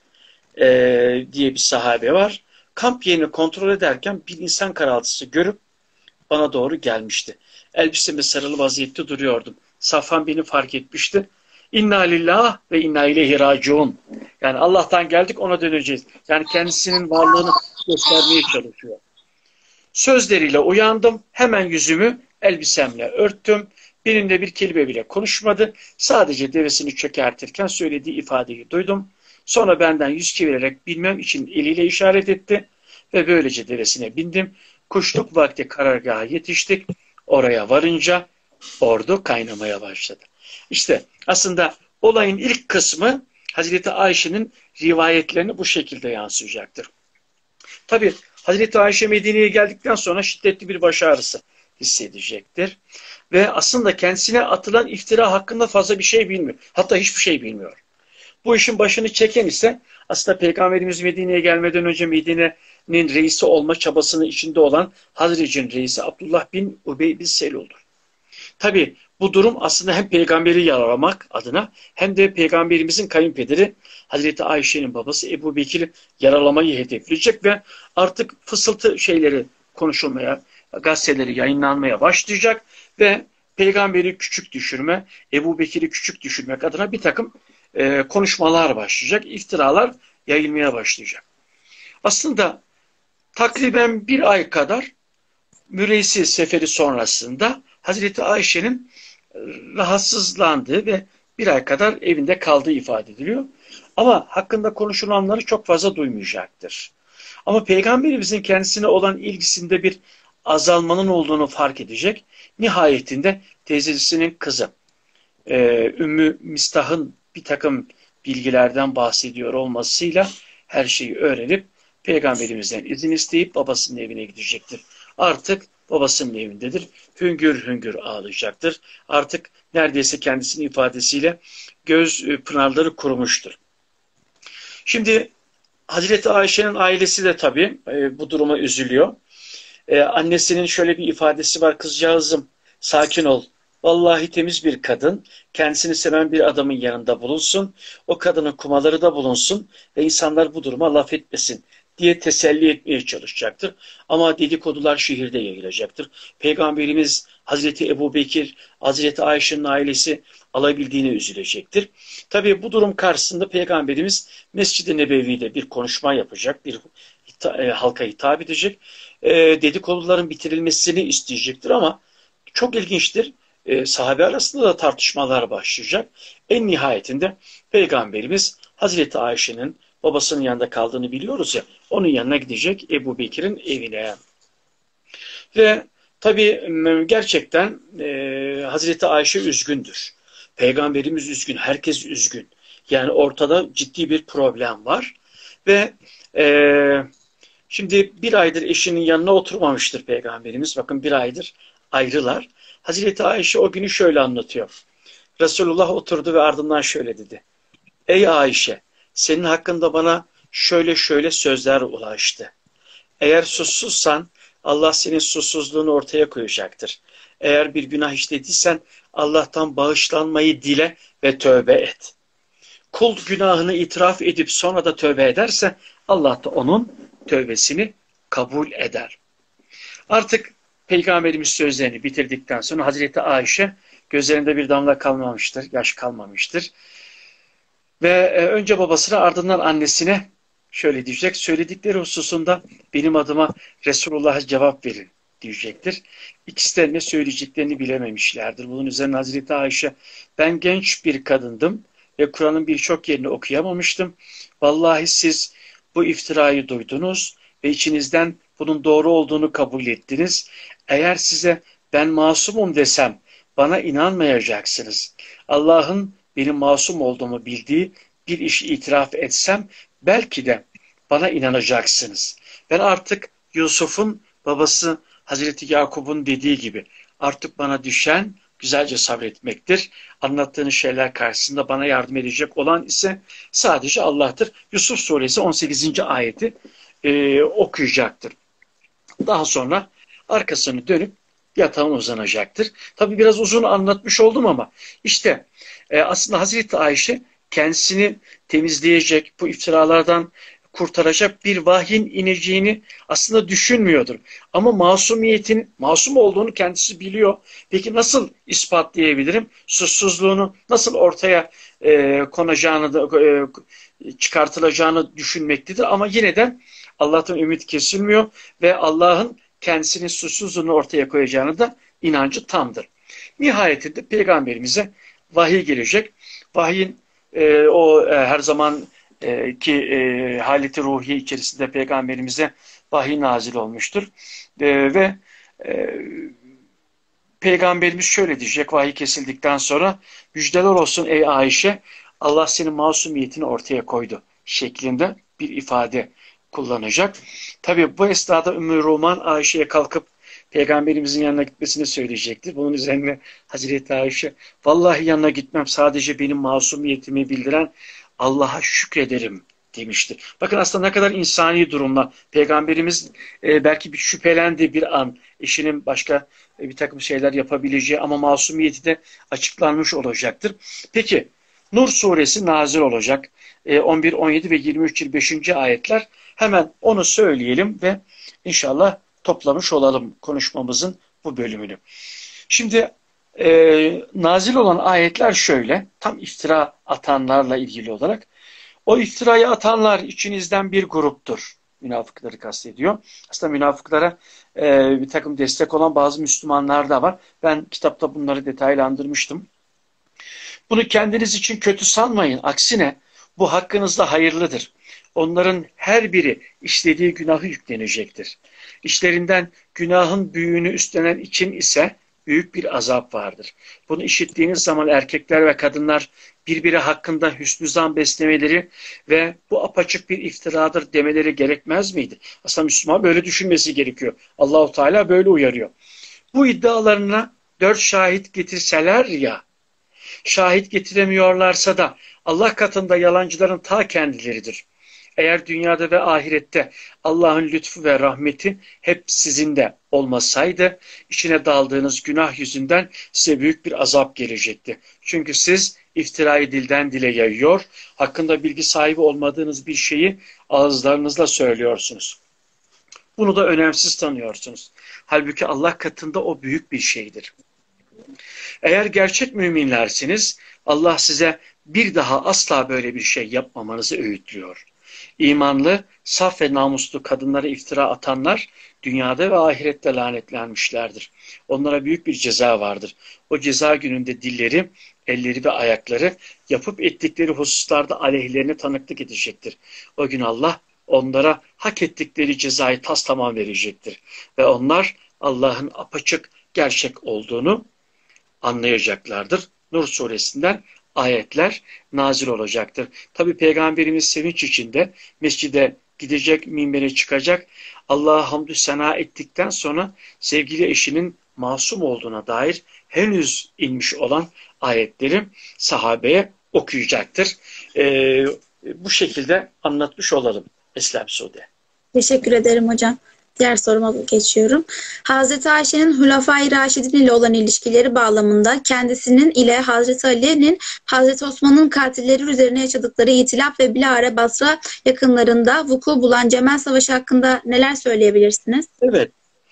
e, diye bir sahabe var. Kamp yerini kontrol ederken bir insan karaltısı görüp bana doğru gelmişti. Elbiseme sarılı vaziyette duruyordum. Safvan beni fark etmişti. İnna lillah ve inna ileyhi raciun. Yani Allah'tan geldik, ona döneceğiz. Yani kendisinin varlığını göstermeye çalışıyor. Sözleriyle uyandım. Hemen yüzümü elbisemle örttüm. Benimle bir kelime bile konuşmadı. Sadece devesini çökertirken söylediği ifadeyi duydum. Sonra benden yüz çevirerek bilmem için eliyle işaret etti. Ve böylece devesine bindim. Kuşluk vakti karargaha yetiştik. Oraya varınca ordu kaynamaya başladı. İşte aslında olayın ilk kısmı Hazreti Ayşe'nin rivayetlerini bu şekilde yansıyacaktır. Tabi Hazreti Ayşe Medine'ye geldikten sonra şiddetli bir baş ağrısı hissedecektir. Ve aslında kendisine atılan iftira hakkında fazla bir şey bilmiyor. Hatta hiçbir şey bilmiyor. Bu işin başını çeken ise aslında Peygamberimiz Medine'ye gelmeden önce Medine'nin reisi olma çabasının içinde olan Hazrec'in reisi Abdullah bin Ubey bin Selul'dur. Tabi bu durum aslında hem peygamberi yaralamak adına hem de peygamberimizin kayınpederi Hazreti Ayşe'nin babası Ebu Bekir'i yaralamayı hedefleyecek ve artık fısıltı şeyleri konuşulmaya, gazeteleri yayınlanmaya başlayacak ve peygamberi küçük düşürme, Ebu Bekir'i küçük düşürmek adına bir takım e, konuşmalar başlayacak, iftiralar yayılmaya başlayacak. Aslında takriben bir ay kadar Müreysi seferi sonrasında Hazreti Ayşe'nin rahatsızlandığı ve bir ay kadar evinde kaldığı ifade ediliyor. Ama hakkında konuşulanları çok fazla duymayacaktır. Ama Peygamberimizin kendisine olan ilgisinde bir azalmanın olduğunu fark edecek. Nihayetinde teyzesinin kızı Ümmü Mistah'ın bir takım bilgilerden bahsediyor olmasıyla her şeyi öğrenip Peygamberimizden izin isteyip babasının evine gidecektir. Artık babasının evindedir. Hüngür hüngür ağlayacaktır. Artık neredeyse kendisinin ifadesiyle göz pınarları kurumuştur. Şimdi Hazreti Ayşe'nin ailesi de tabii e, bu duruma üzülüyor. E, annesinin şöyle bir ifadesi var. Kızcağızım sakin ol. Vallahi temiz bir kadın kendisini seven bir adamın yanında bulunsun. O kadının kumaları da bulunsun ve insanlar bu duruma laf etmesin diye teselli etmeye çalışacaktır. Ama dedikodular şehirde yayılacaktır. Peygamberimiz Hazreti Ebu Bekir, Hazreti Ayşe'nin ailesi alabildiğine üzülecektir. Tabii bu durum karşısında Peygamberimiz Mescid-i Nebevi'de bir konuşma yapacak, bir hita, e, halka hitap edecek. E, dedikoduların bitirilmesini isteyecektir ama çok ilginçtir. E, sahabe arasında da tartışmalar başlayacak. En nihayetinde Peygamberimiz Hazreti Ayşe'nin babasının yanında kaldığını biliyoruz ya, onun yanına gidecek Ebu Bekir'in evine. Ve tabii gerçekten e, Hazreti Ayşe üzgündür. Peygamberimiz üzgün, herkes üzgün. Yani ortada ciddi bir problem var. Ve e, şimdi bir aydır eşinin yanına oturmamıştır Peygamberimiz. Bakın bir aydır ayrılar. Hazreti Ayşe o günü şöyle anlatıyor. Resulullah oturdu ve ardından şöyle dedi. Ey Ayşe, senin hakkında bana şöyle şöyle sözler ulaştı. Eğer susuzsan Allah senin susuzluğunu ortaya koyacaktır. Eğer bir günah işlediysen Allah'tan bağışlanmayı dile ve tövbe et. Kul günahını itiraf edip sonra da tövbe ederse Allah da onun tövbesini kabul eder. Artık Peygamberimiz sözlerini bitirdikten sonra Hazreti Ayşe gözlerinde bir damla kalmamıştır, yaş kalmamıştır. Ve önce babasına ardından annesine şöyle diyecek. Söyledikleri hususunda benim adıma Resulullah'a cevap verin diyecektir. İkisi de ne söyleyeceklerini bilememişlerdir. Bunun üzerine Hazreti Ayşe ben genç bir kadındım ve Kur'an'ın birçok yerini okuyamamıştım. Vallahi siz bu iftirayı duydunuz ve içinizden bunun doğru olduğunu kabul ettiniz. Eğer size ben masumum desem bana inanmayacaksınız. Allah'ın benim masum olduğumu bildiği bir işi itiraf etsem belki de bana inanacaksınız. Ben artık Yusuf'un babası Hazreti Yakup'un dediği gibi artık bana düşen güzelce sabretmektir. Anlattığınız şeyler karşısında bana yardım edecek olan ise sadece Allah'tır. Yusuf suresi on sekizinci ayeti e, okuyacaktır. Daha sonra arkasını dönüp yatağına uzanacaktır. Tabi biraz uzun anlatmış oldum ama işte e, aslında Hazreti Ayşe kendisini temizleyecek, bu iftiralardan kurtaracak bir vahyin ineceğini aslında düşünmüyordur. Ama masumiyetin, masum olduğunu kendisi biliyor. Peki nasıl ispatlayabilirim? Suçsuzluğunu nasıl ortaya e, konacağını, da, e, çıkartılacağını düşünmektedir. Ama yine de Allah'tan ümit kesilmiyor ve Allah'ın kendisinin suçsuzluğunu ortaya koyacağını da inancı tamdır. Nihayetinde Peygamberimize vahiy gelecek. Vahyin e, o e, her zaman e, ki e, haleti ruhiye içerisinde Peygamberimize vahiy nazil olmuştur. E, ve e, Peygamberimiz şöyle diyecek vahiy kesildikten sonra: müjdeler olsun ey Ayşe, Allah senin masumiyetini ortaya koydu şeklinde bir ifade kullanacak. Tabi bu esnada Ümmü Ruman Ayşe'ye kalkıp Peygamberimizin yanına gitmesini söyleyecektir. Bunun üzerine Hazreti Ayşe: vallahi yanına gitmem, sadece benim masumiyetimi bildiren Allah'a şükrederim demiştir. Bakın aslında ne kadar insani durumla Peygamberimiz e, belki bir şüphelendi bir an eşinin başka e, bir takım şeyler yapabileceği, ama masumiyeti de açıklanmış olacaktır. Peki Nur suresi nazil olacak. E, on bir, on yedi ve yirmi üç yıl beşinci ayetler. Hemen onu söyleyelim ve inşallah toplamış olalım konuşmamızın bu bölümünü. Şimdi e, nazil olan ayetler şöyle, tam iftira atanlarla ilgili olarak: o iftirayı atanlar içinizden bir gruptur. Münafıkları kastediyor. Aslında münafıklara e, bir takım destek olan bazı Müslümanlar da var. Ben kitapta bunları detaylandırmıştım. Bunu kendiniz için kötü sanmayın. Aksine bu hakkınızda hayırlıdır. Onların her biri işlediği günahı yüklenecektir. İşlerinden günahın büyüğünü üstlenen için ise büyük bir azap vardır. Bunu işittiğiniz zaman erkekler ve kadınlar birbiri hakkında hüsnü zan beslemeleri ve bu apaçık bir iftiradır demeleri gerekmez miydi? Aslında Müslüman böyle düşünmesi gerekiyor. Allahu Teala böyle uyarıyor. Bu iddialarına dört şahit getirseler ya, şahit getiremiyorlarsa da Allah katında yalancıların ta kendileridir. Eğer dünyada ve ahirette Allah'ın lütfu ve rahmeti hep sizinde olmasaydı, içine daldığınız günah yüzünden size büyük bir azap gelecekti. Çünkü siz iftirayı dilden dile yayıyor, hakkında bilgi sahibi olmadığınız bir şeyi ağızlarınızla söylüyorsunuz. Bunu da önemsiz tanıyorsunuz. Halbuki Allah katında o büyük bir şeydir. Eğer gerçek müminlersiniz, Allah size bir daha asla böyle bir şey yapmamanızı öğütlüyor. İmanlı, saf ve namuslu kadınlara iftira atanlar dünyada ve ahirette lanetlenmişlerdir. Onlara büyük bir ceza vardır. O ceza gününde dilleri, elleri ve ayakları yapıp ettikleri hususlarda aleyhlerine tanıklık edecektir. O gün Allah onlara hak ettikleri cezayı taslamam verecektir. Ve onlar Allah'ın apaçık gerçek olduğunu anlayacaklardır. Nur suresinden ayetler nazil olacaktır. Tabi Peygamberimiz sevinç içinde mescide gidecek, minbere çıkacak. Allah'a hamdü sena ettikten sonra sevgili eşinin masum olduğuna dair henüz inmiş olan ayetleri sahabeye okuyacaktır. Ee, bu şekilde anlatmış olalım Eslem Sude. Teşekkür ederim hocam. Diğer soruma geçiyorum. Hazreti Ayşe'nin Hulafai Raşidin ile olan ilişkileri bağlamında kendisinin ile Hazreti Ali'nin Hazreti Osman'ın katilleri üzerine yaşadıkları itilaf ve bilahare Basra yakınlarında vuku bulan Cemel Savaşı hakkında neler söyleyebilirsiniz? Evet.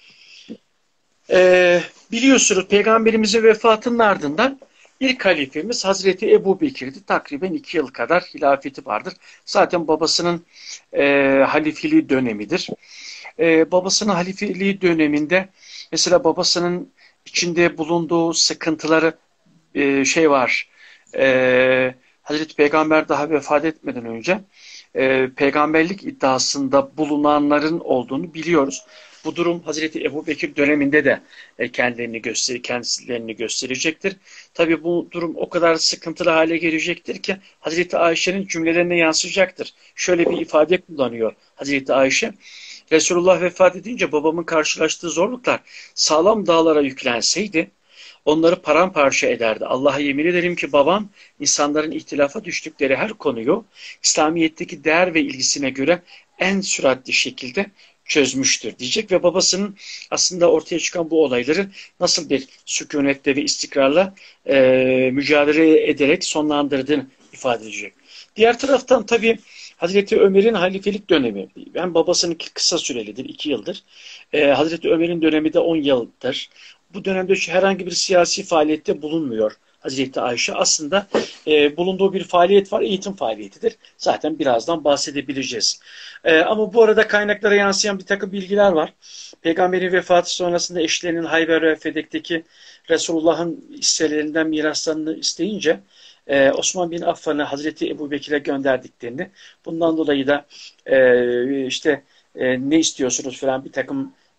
Ee, biliyorsunuz Peygamberimizin vefatının ardından ilk halifemiz Hazreti Ebu Bekir'di. Takriben iki yıl kadar hilafeti vardır. Zaten babasının e, halifeliği dönemidir. Ee, babasının halifeliği döneminde mesela babasının içinde bulunduğu sıkıntıları e, şey var. E, Hazreti Peygamber daha vefat etmeden önce e, peygamberlik iddiasında bulunanların olduğunu biliyoruz. Bu durum Hazreti Ebu Bekir döneminde de e, kendilerini göster kendilerini gösterecektir. Tabii bu durum o kadar sıkıntılı hale gelecektir ki Hazreti Ayşe'nin cümlelerine yansıyacaktır. Şöyle bir ifade kullanıyor Hazreti Ayşe: Resulullah vefat edince babamın karşılaştığı zorluklar sağlam dağlara yüklenseydi onları paramparça ederdi. Allah'a yemin ederim ki babam insanların ihtilafa düştükleri her konuyu İslamiyet'teki değer ve ilgisine göre en süratli şekilde çözmüştür diyecek ve babasının aslında ortaya çıkan bu olayları nasıl bir sükunetle ve istikrarla e, mücadele ederek sonlandırdığını ifade edecek. Diğer taraftan tabii Hazreti Ömer'in halifelik dönemi, ben babasınınki kısa sürelidir, iki yıldır. Ee, Hazreti Ömer'in dönemi de on yıldır. Bu dönemde herhangi bir siyasi faaliyette bulunmuyor Hazreti Ayşe. Aslında e, bulunduğu bir faaliyet var, eğitim faaliyetidir. Zaten birazdan bahsedebileceğiz. E, ama bu arada kaynaklara yansıyan bir takım bilgiler var. Peygamberin vefatı sonrasında eşlerinin Hayber ve Fedek'teki Resulullah'ın hisselerinden miraslarını isteyince Ee, Osman bin Affan'ı Hazreti Ebu Bekir'e gönderdiklerini, bundan dolayı da e, işte e, ne istiyorsunuz falan bir takım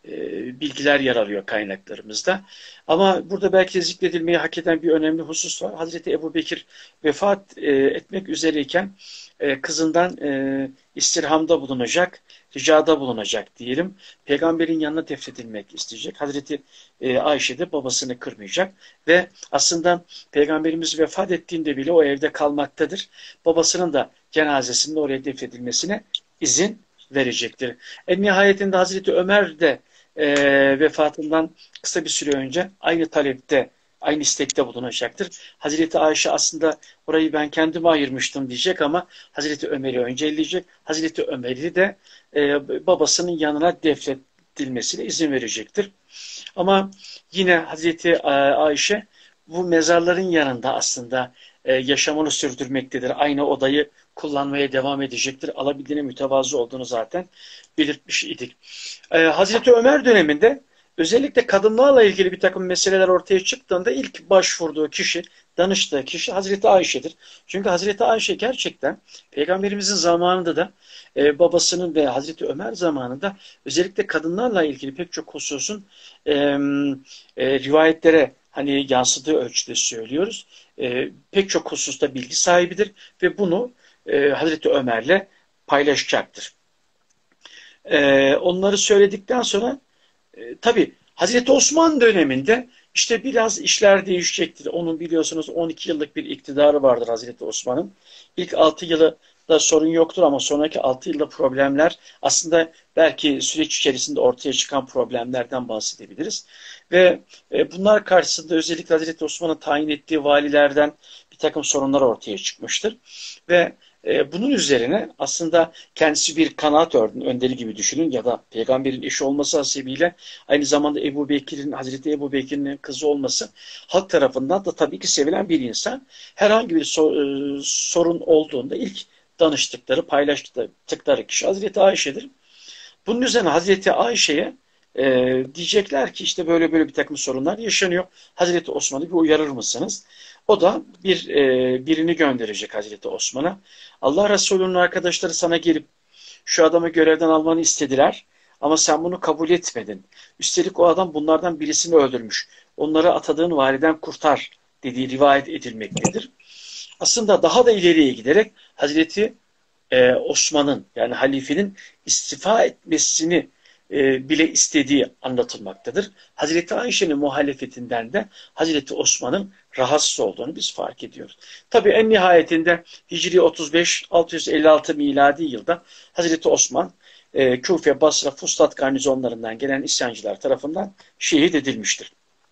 bilgiler yer alıyor kaynaklarımızda. Ama burada belki zikredilmeyi hak eden bir önemli husus var. Hazreti Ebubekir vefat etmek üzereyken kızından istirhamda bulunacak, ricada bulunacak diyelim. Peygamberin yanına defnedilmek isteyecek. Hazreti Ayşe de babasını kırmayacak ve aslında Peygamberimiz vefat ettiğinde bile o evde kalmaktadır. Babasının da cenazesinin oraya defnedilmesine izin verecektir. En nihayetinde Hazreti Ömer de e, vefatından kısa bir süre önce aynı talepte, aynı istekte bulunacaktır. Hazreti Ayşe aslında orayı ben kendime ayırmıştım diyecek ama Hazreti Ömer'i önceleyecek. Hazreti Ömer'i de e, babasının yanına defnedilmesine izin verecektir. Ama yine Hazreti Ayşe bu mezarların yanında aslında e, yaşamını sürdürmektedir. Aynı odayı kullanmaya devam edecektir. Alabildiğine mütevazı olduğunu zaten belirtmiş idik. Ee, Hazreti Ömer döneminde özellikle kadınlarla ilgili bir takım meseleler ortaya çıktığında ilk başvurduğu kişi, danıştığı kişi Hazreti Ayşe'dir. Çünkü Hazreti Ayşe gerçekten Peygamberimizin zamanında da e, babasının ve Hazreti Ömer zamanında özellikle kadınlarla ilgili pek çok hususun e, e, rivayetlere hani yansıdığı ölçüde söylüyoruz. E, pek çok hususta bilgi sahibidir ve bunu e, Hazreti Ömer'le paylaşacaktır. E, onları söyledikten sonra e, tabii Hazreti Osman döneminde işte biraz işler değişecektir. Onun biliyorsunuz on iki yıllık bir iktidarı vardır Hazreti Osman'ın. İlk altı yılı da sorun yoktur ama sonraki altı yılda problemler aslında belki süreç içerisinde ortaya çıkan problemlerden bahsedebiliriz. Ve e, bunlar karşısında özellikle Hazreti Osman'ın tayin ettiği valilerden bir takım sorunlar ortaya çıkmıştır. Ve e, bunun üzerine aslında kendisi bir kanaat önderi gibi düşünün ya da peygamberin eşi olması hasebiyle aynı zamanda Ebu Bekir'in, Hazreti Ebu Bekir'in kızı olması halk tarafından da tabii ki sevilen bir insan. Herhangi bir so e, sorun olduğunda ilk danıştıkları, paylaştıkları kişi Hazreti Ayşe'dir. Bunun üzerine Hazreti Ayşe'ye e, diyecekler ki işte böyle böyle bir takım sorunlar yaşanıyor. Hazreti Osman'ı bir uyarır mısınız? O da bir e, birini gönderecek Hazreti Osman'a. Allah Resulü'nün arkadaşları sana gelip şu adamı görevden almanı istediler ama sen bunu kabul etmedin. Üstelik o adam bunlardan birisini öldürmüş. Onları atadığın validen kurtar dediği rivayet edilmektedir. Aslında daha da ileriye giderek Hazreti e, Osman'ın yani halifenin istifa etmesini e, bile istediği anlatılmaktadır. Hazreti Ayşe'nin muhalefetinden de Hazreti Osman'ın rahatsız olduğunu biz fark ediyoruz. Tabii en nihayetinde Hicri otuz beş altı yüz elli altı miladi yılda Hazreti Osman e, Küfe, Basra, Fustat garnizonlarından gelen isyancılar tarafından şehit edilmiştir.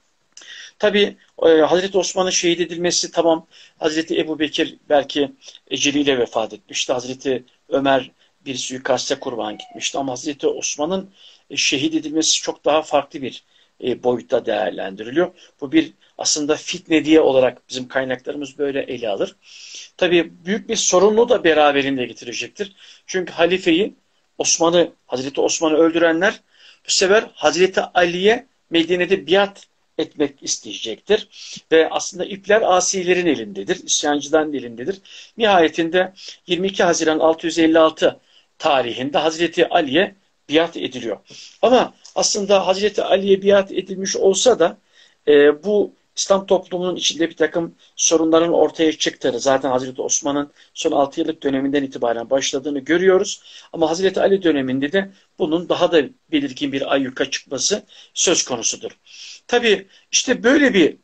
Tabi e, Hazreti Osman'ın şehit edilmesi tamam Hazreti Ebu Bekir belki eceliyle vefat etmişti. Hazreti Ömer bir suikaste kurban gitmişti ama Hazreti Osman'ın e, şehit edilmesi çok daha farklı bir e, boyutta değerlendiriliyor. Bu bir aslında fitne diye olarak bizim kaynaklarımız böyle ele alır. Tabi büyük bir sorumluluğu da beraberinde getirecektir. Çünkü halifeyi Osman'ı, Hazreti Osman'ı öldürenler bu sefer Hazreti Ali'ye Medine'de biat etmek isteyecektir. Ve aslında ipler asilerin elindedir, isyancıların elindedir. Nihayetinde yirmi iki Haziran altı yüz elli altı tarihinde Hazreti Ali'ye biat ediliyor. Ama aslında Hazreti Ali'ye biat edilmiş olsa da e, bu İslam toplumunun içinde bir takım sorunların ortaya çıktığını, zaten Hazreti Osman'ın son altı yıllık döneminden itibaren başladığını görüyoruz. Ama Hazreti Ali döneminde de bunun daha da belirgin bir ayyuka çıkması söz konusudur. Tabii işte böyle bir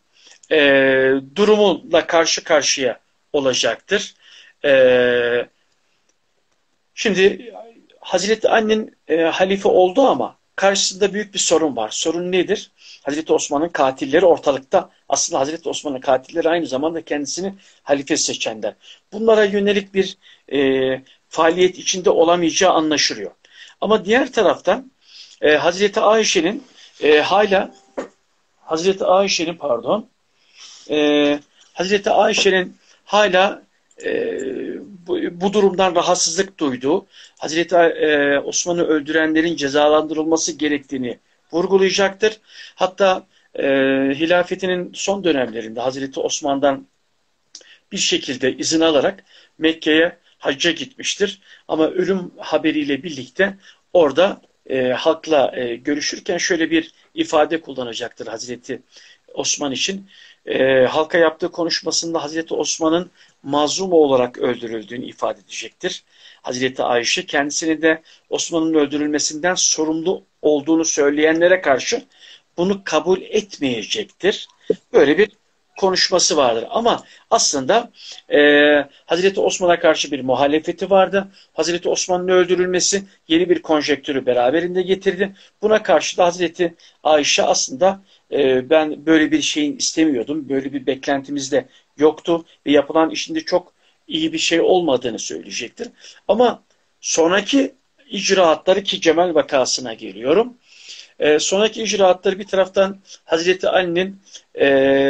e, durumla karşı karşıya olacaktır. E, şimdi Hazreti Ali'nin e, halife oldu ama karşısında büyük bir sorun var. Sorun nedir? Hazreti Osman'ın katilleri ortalıkta. Aslında Hazreti Osman'ın katilleri aynı zamanda kendisini halife seçenler. Bunlara yönelik bir e, faaliyet içinde olamayacağı anlaşılıyor. Ama diğer taraftan e, Hazreti Ayşe'nin e, hala Hazreti Ayşe'nin pardon e, Hazreti Ayşe'nin hala e, bu, bu durumdan rahatsızlık duyduğu, Hazreti e, Osman'ı öldürenlerin cezalandırılması gerektiğini vurgulayacaktır. Hatta e, hilafetinin son dönemlerinde Hazreti Osman'dan bir şekilde izin alarak Mekke'ye hacca gitmiştir. Ama ölüm haberiyle birlikte orada e, halkla e, görüşürken şöyle bir ifade kullanacaktır Hazreti Osman için. E, halka yaptığı konuşmasında Hazreti Osman'ın mazlum olarak öldürüldüğünü ifade edecektir. Hazreti Ayşe kendisini de Osman'ın öldürülmesinden sorumlu olduğunu söyleyenlere karşı bunu kabul etmeyecektir. Böyle bir konuşması vardır. Ama aslında e, Hazreti Osman'a karşı bir muhalefeti vardı. Hazreti Osman'ın öldürülmesi yeni bir konjektürü beraberinde getirdi. Buna karşı da Hazreti Ayşe aslında e, ben böyle bir şeyin istemiyordum. Böyle bir beklentimiz de yoktu ve yapılan işin de çok iyi bir şey olmadığını söyleyecektir. Ama sonraki icraatları, ki Cemal vakasına geliyorum. E, sonraki icraatları bir taraftan Hazreti Ali'nin e,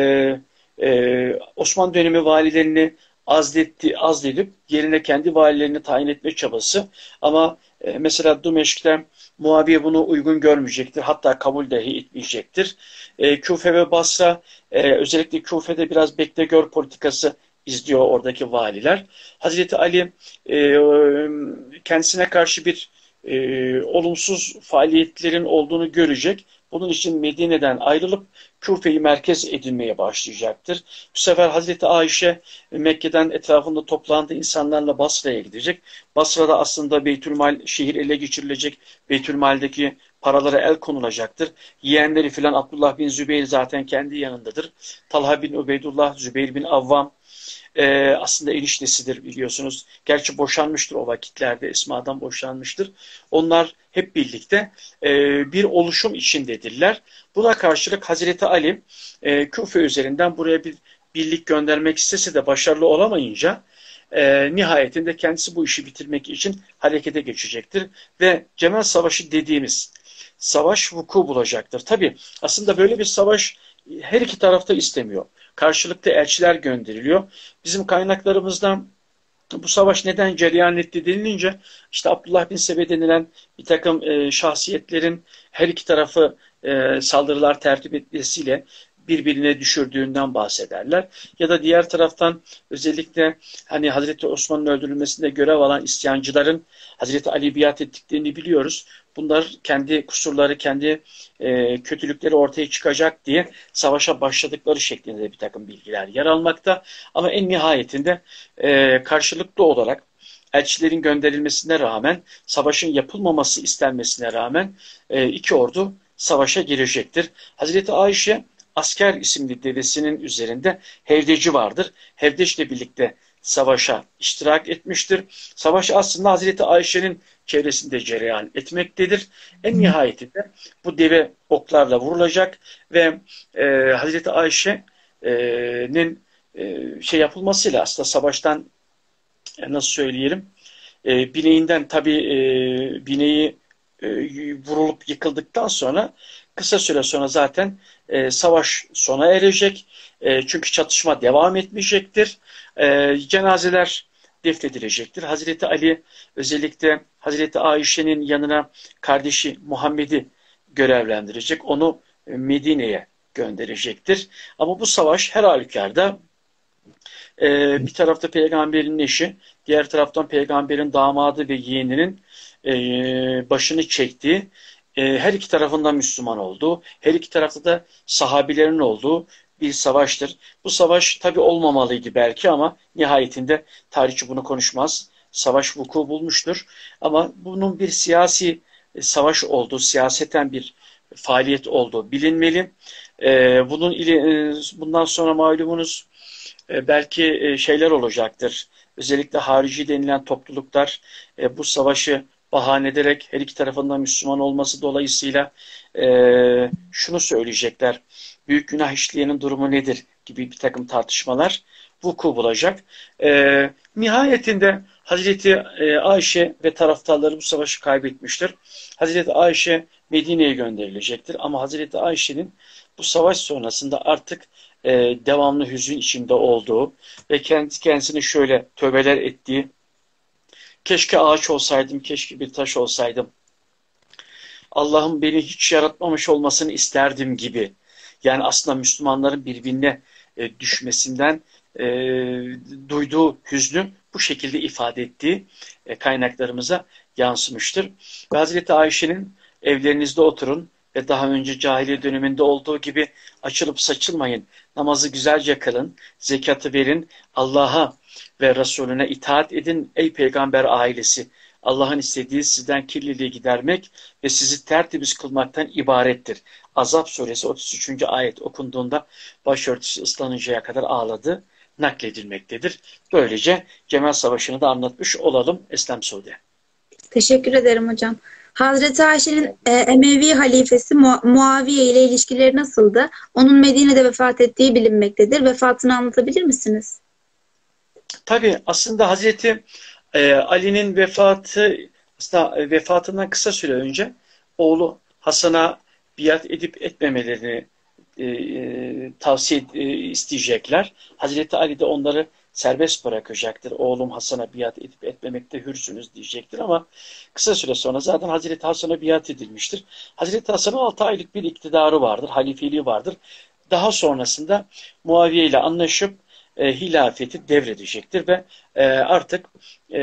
e, Osmanlı dönemi valilerini azletti, azledip yerine kendi valilerini tayin etme çabası. Ama e, mesela Dimeşk'te Muaviye bunu uygun görmeyecektir. Hatta kabul dahi etmeyecektir. E, Küfe ve Basra, e, özellikle Küfe'de biraz bekle gör politikası izliyor oradaki valiler. Hazreti Ali e, kendisine karşı bir e, olumsuz faaliyetlerin olduğunu görecek. Bunun için Medine'den ayrılıp Küfe'yi merkez edinmeye başlayacaktır. Bu sefer Hazreti Ayşe Mekke'den etrafında toplandığı insanlarla Basra'ya gidecek. Basra'da aslında Beytülmal, şehir ele geçirilecek. Beytülmal'deki paralara el konulacaktır. Yeğenleri filan Abdullah bin Zübeyir zaten kendi yanındadır. Talha bin Ubeydullah, Zübeyir bin Avvam Ee, aslında eniştesidir biliyorsunuz. Gerçi boşanmıştır o vakitlerde. Esma'dan boşanmıştır. Onlar hep birlikte e, bir oluşum içindedirler. Buna karşılık Hazreti Ali e, Küfe üzerinden buraya bir birlik göndermek istese de başarılı olamayınca e, nihayetinde kendisi bu işi bitirmek için harekete geçecektir. Ve Cemal Savaşı dediğimiz savaş vuku bulacaktır. Tabi aslında böyle bir savaş her iki tarafta istemiyor. Karşılıklı elçiler gönderiliyor. Bizim kaynaklarımızdan bu savaş neden cereyan etti denilince işte Abdullah bin Sebe denilen bir takım e, şahsiyetlerin her iki tarafı e, saldırılar tertip etmesiyle birbirine düşürdüğünden bahsederler. Ya da diğer taraftan özellikle hani Hazreti Osman'ın öldürülmesinde görev alan isyancıların Hazreti Ali biat ettiklerini biliyoruz. Bunlar kendi kusurları, kendi e, kötülükleri ortaya çıkacak diye savaşa başladıkları şeklinde bir takım bilgiler yer almakta. Ama en nihayetinde e, karşılıklı olarak elçilerin gönderilmesine rağmen, savaşın yapılmaması istenmesine rağmen e, iki ordu savaşa girecektir. Hazreti Ayşe Asker isimli devesinin üzerinde hevdeci vardır. Hevdeçle birlikte savaşa iştirak etmiştir. Savaş aslında Hazreti Ayşe'nin çevresinde cereyan etmektedir. En nihayetinde bu deve oklarla vurulacak ve e, Hazreti Ayşe'nin e, şey yapılmasıyla aslında savaştan e, nasıl söyleyelim e, bineğinden tabi e, bineği e, vurulup yıkıldıktan sonra kısa süre sonra zaten e, savaş sona erecek. E, çünkü çatışma devam etmeyecektir. E, cenazeler defnedilecektir. Hazreti Ali özellikle Hazreti Ayşe'nin yanına kardeşi Muhammed'i görevlendirecek. Onu Medine'ye gönderecektir. Ama bu savaş her halükarda e, bir tarafta peygamberin eşi, diğer taraftan peygamberin damadı ve yeğeninin e, başını çektiği, e, her iki tarafından Müslüman olduğu, her iki tarafta da sahabilerin olduğu bir savaştır. Bu savaş tabi olmamalıydı belki ama nihayetinde tarihçi bunu konuşmaz. Savaş vuku bulmuştur. Ama bunun bir siyasi savaş olduğu, siyaseten bir faaliyet olduğu bilinmeli. Ee, bunun ile, bundan sonra malumunuz e, belki e, şeyler olacaktır. Özellikle harici denilen topluluklar e, bu savaşı bahane ederek her iki tarafından Müslüman olması dolayısıyla e, şunu söyleyecekler. Büyük günah işleyenin durumu nedir gibi bir takım tartışmalar vuku bulacak. E, nihayetinde Hazreti e, Ayşe ve taraftarları bu savaşı kaybetmiştir. Hazreti Ayşe Medine'ye gönderilecektir. Ama Hazreti Ayşe'nin bu savaş sonrasında artık e, devamlı hüzün içinde olduğu ve kendi kendisine şöyle tövbeler ettiği, keşke ağaç olsaydım, keşke bir taş olsaydım, Allah'ım beni hiç yaratmamış olmasını isterdim gibi. Yani aslında Müslümanların birbirine e, düşmesinden e, duyduğu hüznü bu şekilde ifade ettiği e, kaynaklarımıza yansımıştır. Ve Hazreti Ayşe'nin evlerinizde oturun ve daha önce cahiliye döneminde olduğu gibi açılıp saçılmayın. Namazı güzelce kılın, zekatı verin, Allah'a ve Resulüne itaat edin ey peygamber ailesi. Allah'ın istediği sizden kirliliği gidermek ve sizi tertemiz kılmaktan ibarettir. Azap suresi otuz üçüncü ayet okunduğunda başörtüsü ıslanıncaya kadar ağladı, nakledilmektedir. Böylece Cemel Savaşı'nı da anlatmış olalım Eslem Suudi. Teşekkür ederim hocam. Hazreti Ayşe'nin e, Emevi halifesi Mu Muaviye ile ilişkileri nasıldı? Onun Medine'de vefat ettiği bilinmektedir. Vefatını anlatabilir misiniz? Tabii aslında Hazreti e, Ali'nin vefatı aslında e, vefatından kısa süre önce oğlu Hasan'a biat edip etmemelerini e, e, tavsiye e, isteyecekler. Hazreti Ali de onları serbest bırakacaktır. Oğlum Hasan'a biat edip etmemekte hürsünüz diyecektir ama kısa süre sonra zaten Hazreti Hasan'a biat edilmiştir. Hazreti Hasan'ın altı aylık bir iktidarı vardır, halifeliği vardır. Daha sonrasında Muaviye ile anlaşıp e, hilafeti devredecektir ve e, artık e,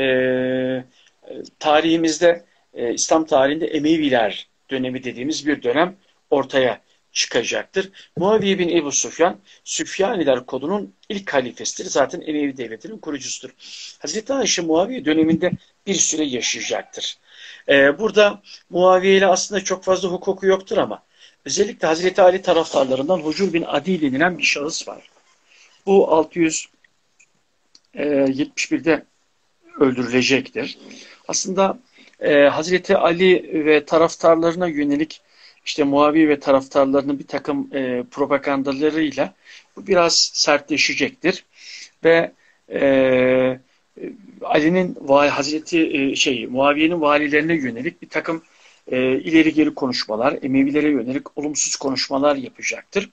tarihimizde e, İslam tarihinde Emeviler dönemi dediğimiz bir dönem ortaya çıkacaktır. Muaviye bin Ebu Süfyan, Süfyaniler kodunun ilk halifesidir. Zaten Emevi devletinin kurucusudur. Hazreti Ayşe Muaviye döneminde bir süre yaşayacaktır. Ee, burada Muaviye ile aslında çok fazla hukuku yoktur ama özellikle Hazreti Ali taraftarlarından Hucur bin Adi denilen bir şahıs var. Bu altı yüz yetmiş bir'de öldürülecektir. Aslında e, Hazreti Ali ve taraftarlarına yönelik işte Muaviye ve taraftarlarının bir takım e, propagandalarıyla bu biraz sertleşecektir ve e, Ali'nin Hazreti e, şey Muaviye'nin valilerine yönelik bir takım e, ileri geri konuşmalar, Emevilere yönelik olumsuz konuşmalar yapacaktır.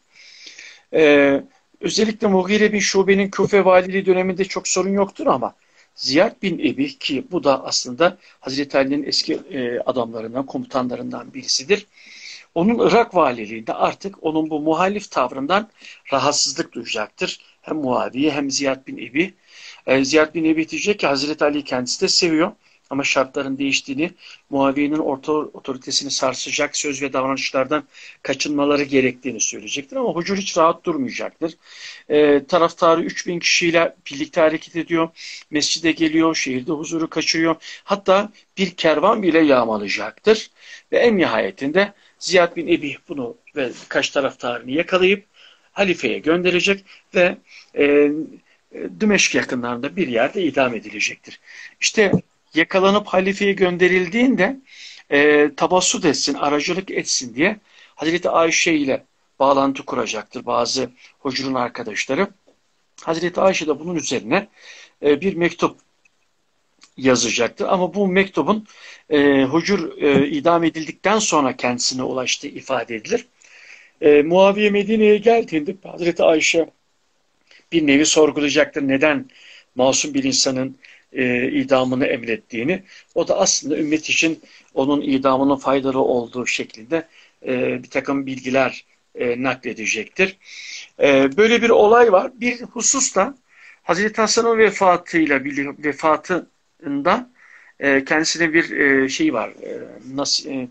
E, özellikle Mughire bin Şube'nin Küfe valiliği döneminde çok sorun yoktur ama Ziyad bin Ebi ki bu da aslında Hazreti Ali'nin eski e, adamlarından, komutanlarından birisidir. Onun Irak valiliğinde artık onun bu muhalif tavrından rahatsızlık duyacaktır. Hem Muaviye hem Ziyad bin Ebi. E, Ziyad bin Ebi diyecek ki Hazreti Ali'yi kendisi de seviyor. Ama şartların değiştiğini, Muaviye'nin orta otoritesini sarsacak söz ve davranışlardan kaçınmaları gerektiğini söyleyecektir. Ama Hucur hiç rahat durmayacaktır. E, taraftarı üç bin kişiyle birlikte hareket ediyor. Mescide geliyor, şehirde huzuru kaçırıyor. Hatta bir kervan bile yağmalayacaktır. Ve en nihayetinde Ziyad bin Ebi bunu ve birkaç taraftarını yakalayıp halifeye gönderecek ve e, Dimeşk yakınlarında bir yerde idam edilecektir. İşte yakalanıp halifeye gönderildiğinde e, tabassut etsin, aracılık etsin diye Hazreti Ayşe ile bağlantı kuracaktır bazı Hucur'un arkadaşları. Hazreti Ayşe de bunun üzerine e, bir mektup yazacaktır. Ama bu mektubun e, Hucur e, idam edildikten sonra kendisine ulaştığı ifade edilir. E, Muaviye Medine'ye geldiğinde Hazreti Ayşe bir nevi sorgulayacaktır. Neden masum bir insanın e, idamını emrettiğini. O da aslında ümmet için onun idamının faydalı olduğu şeklinde e, bir takım bilgiler e, nakledecektir. E, böyle bir olay var. Bir husus da Hazreti Hasan'ın vefatıyla vefatında e, kendisine bir e, şey var. E, nasıl e,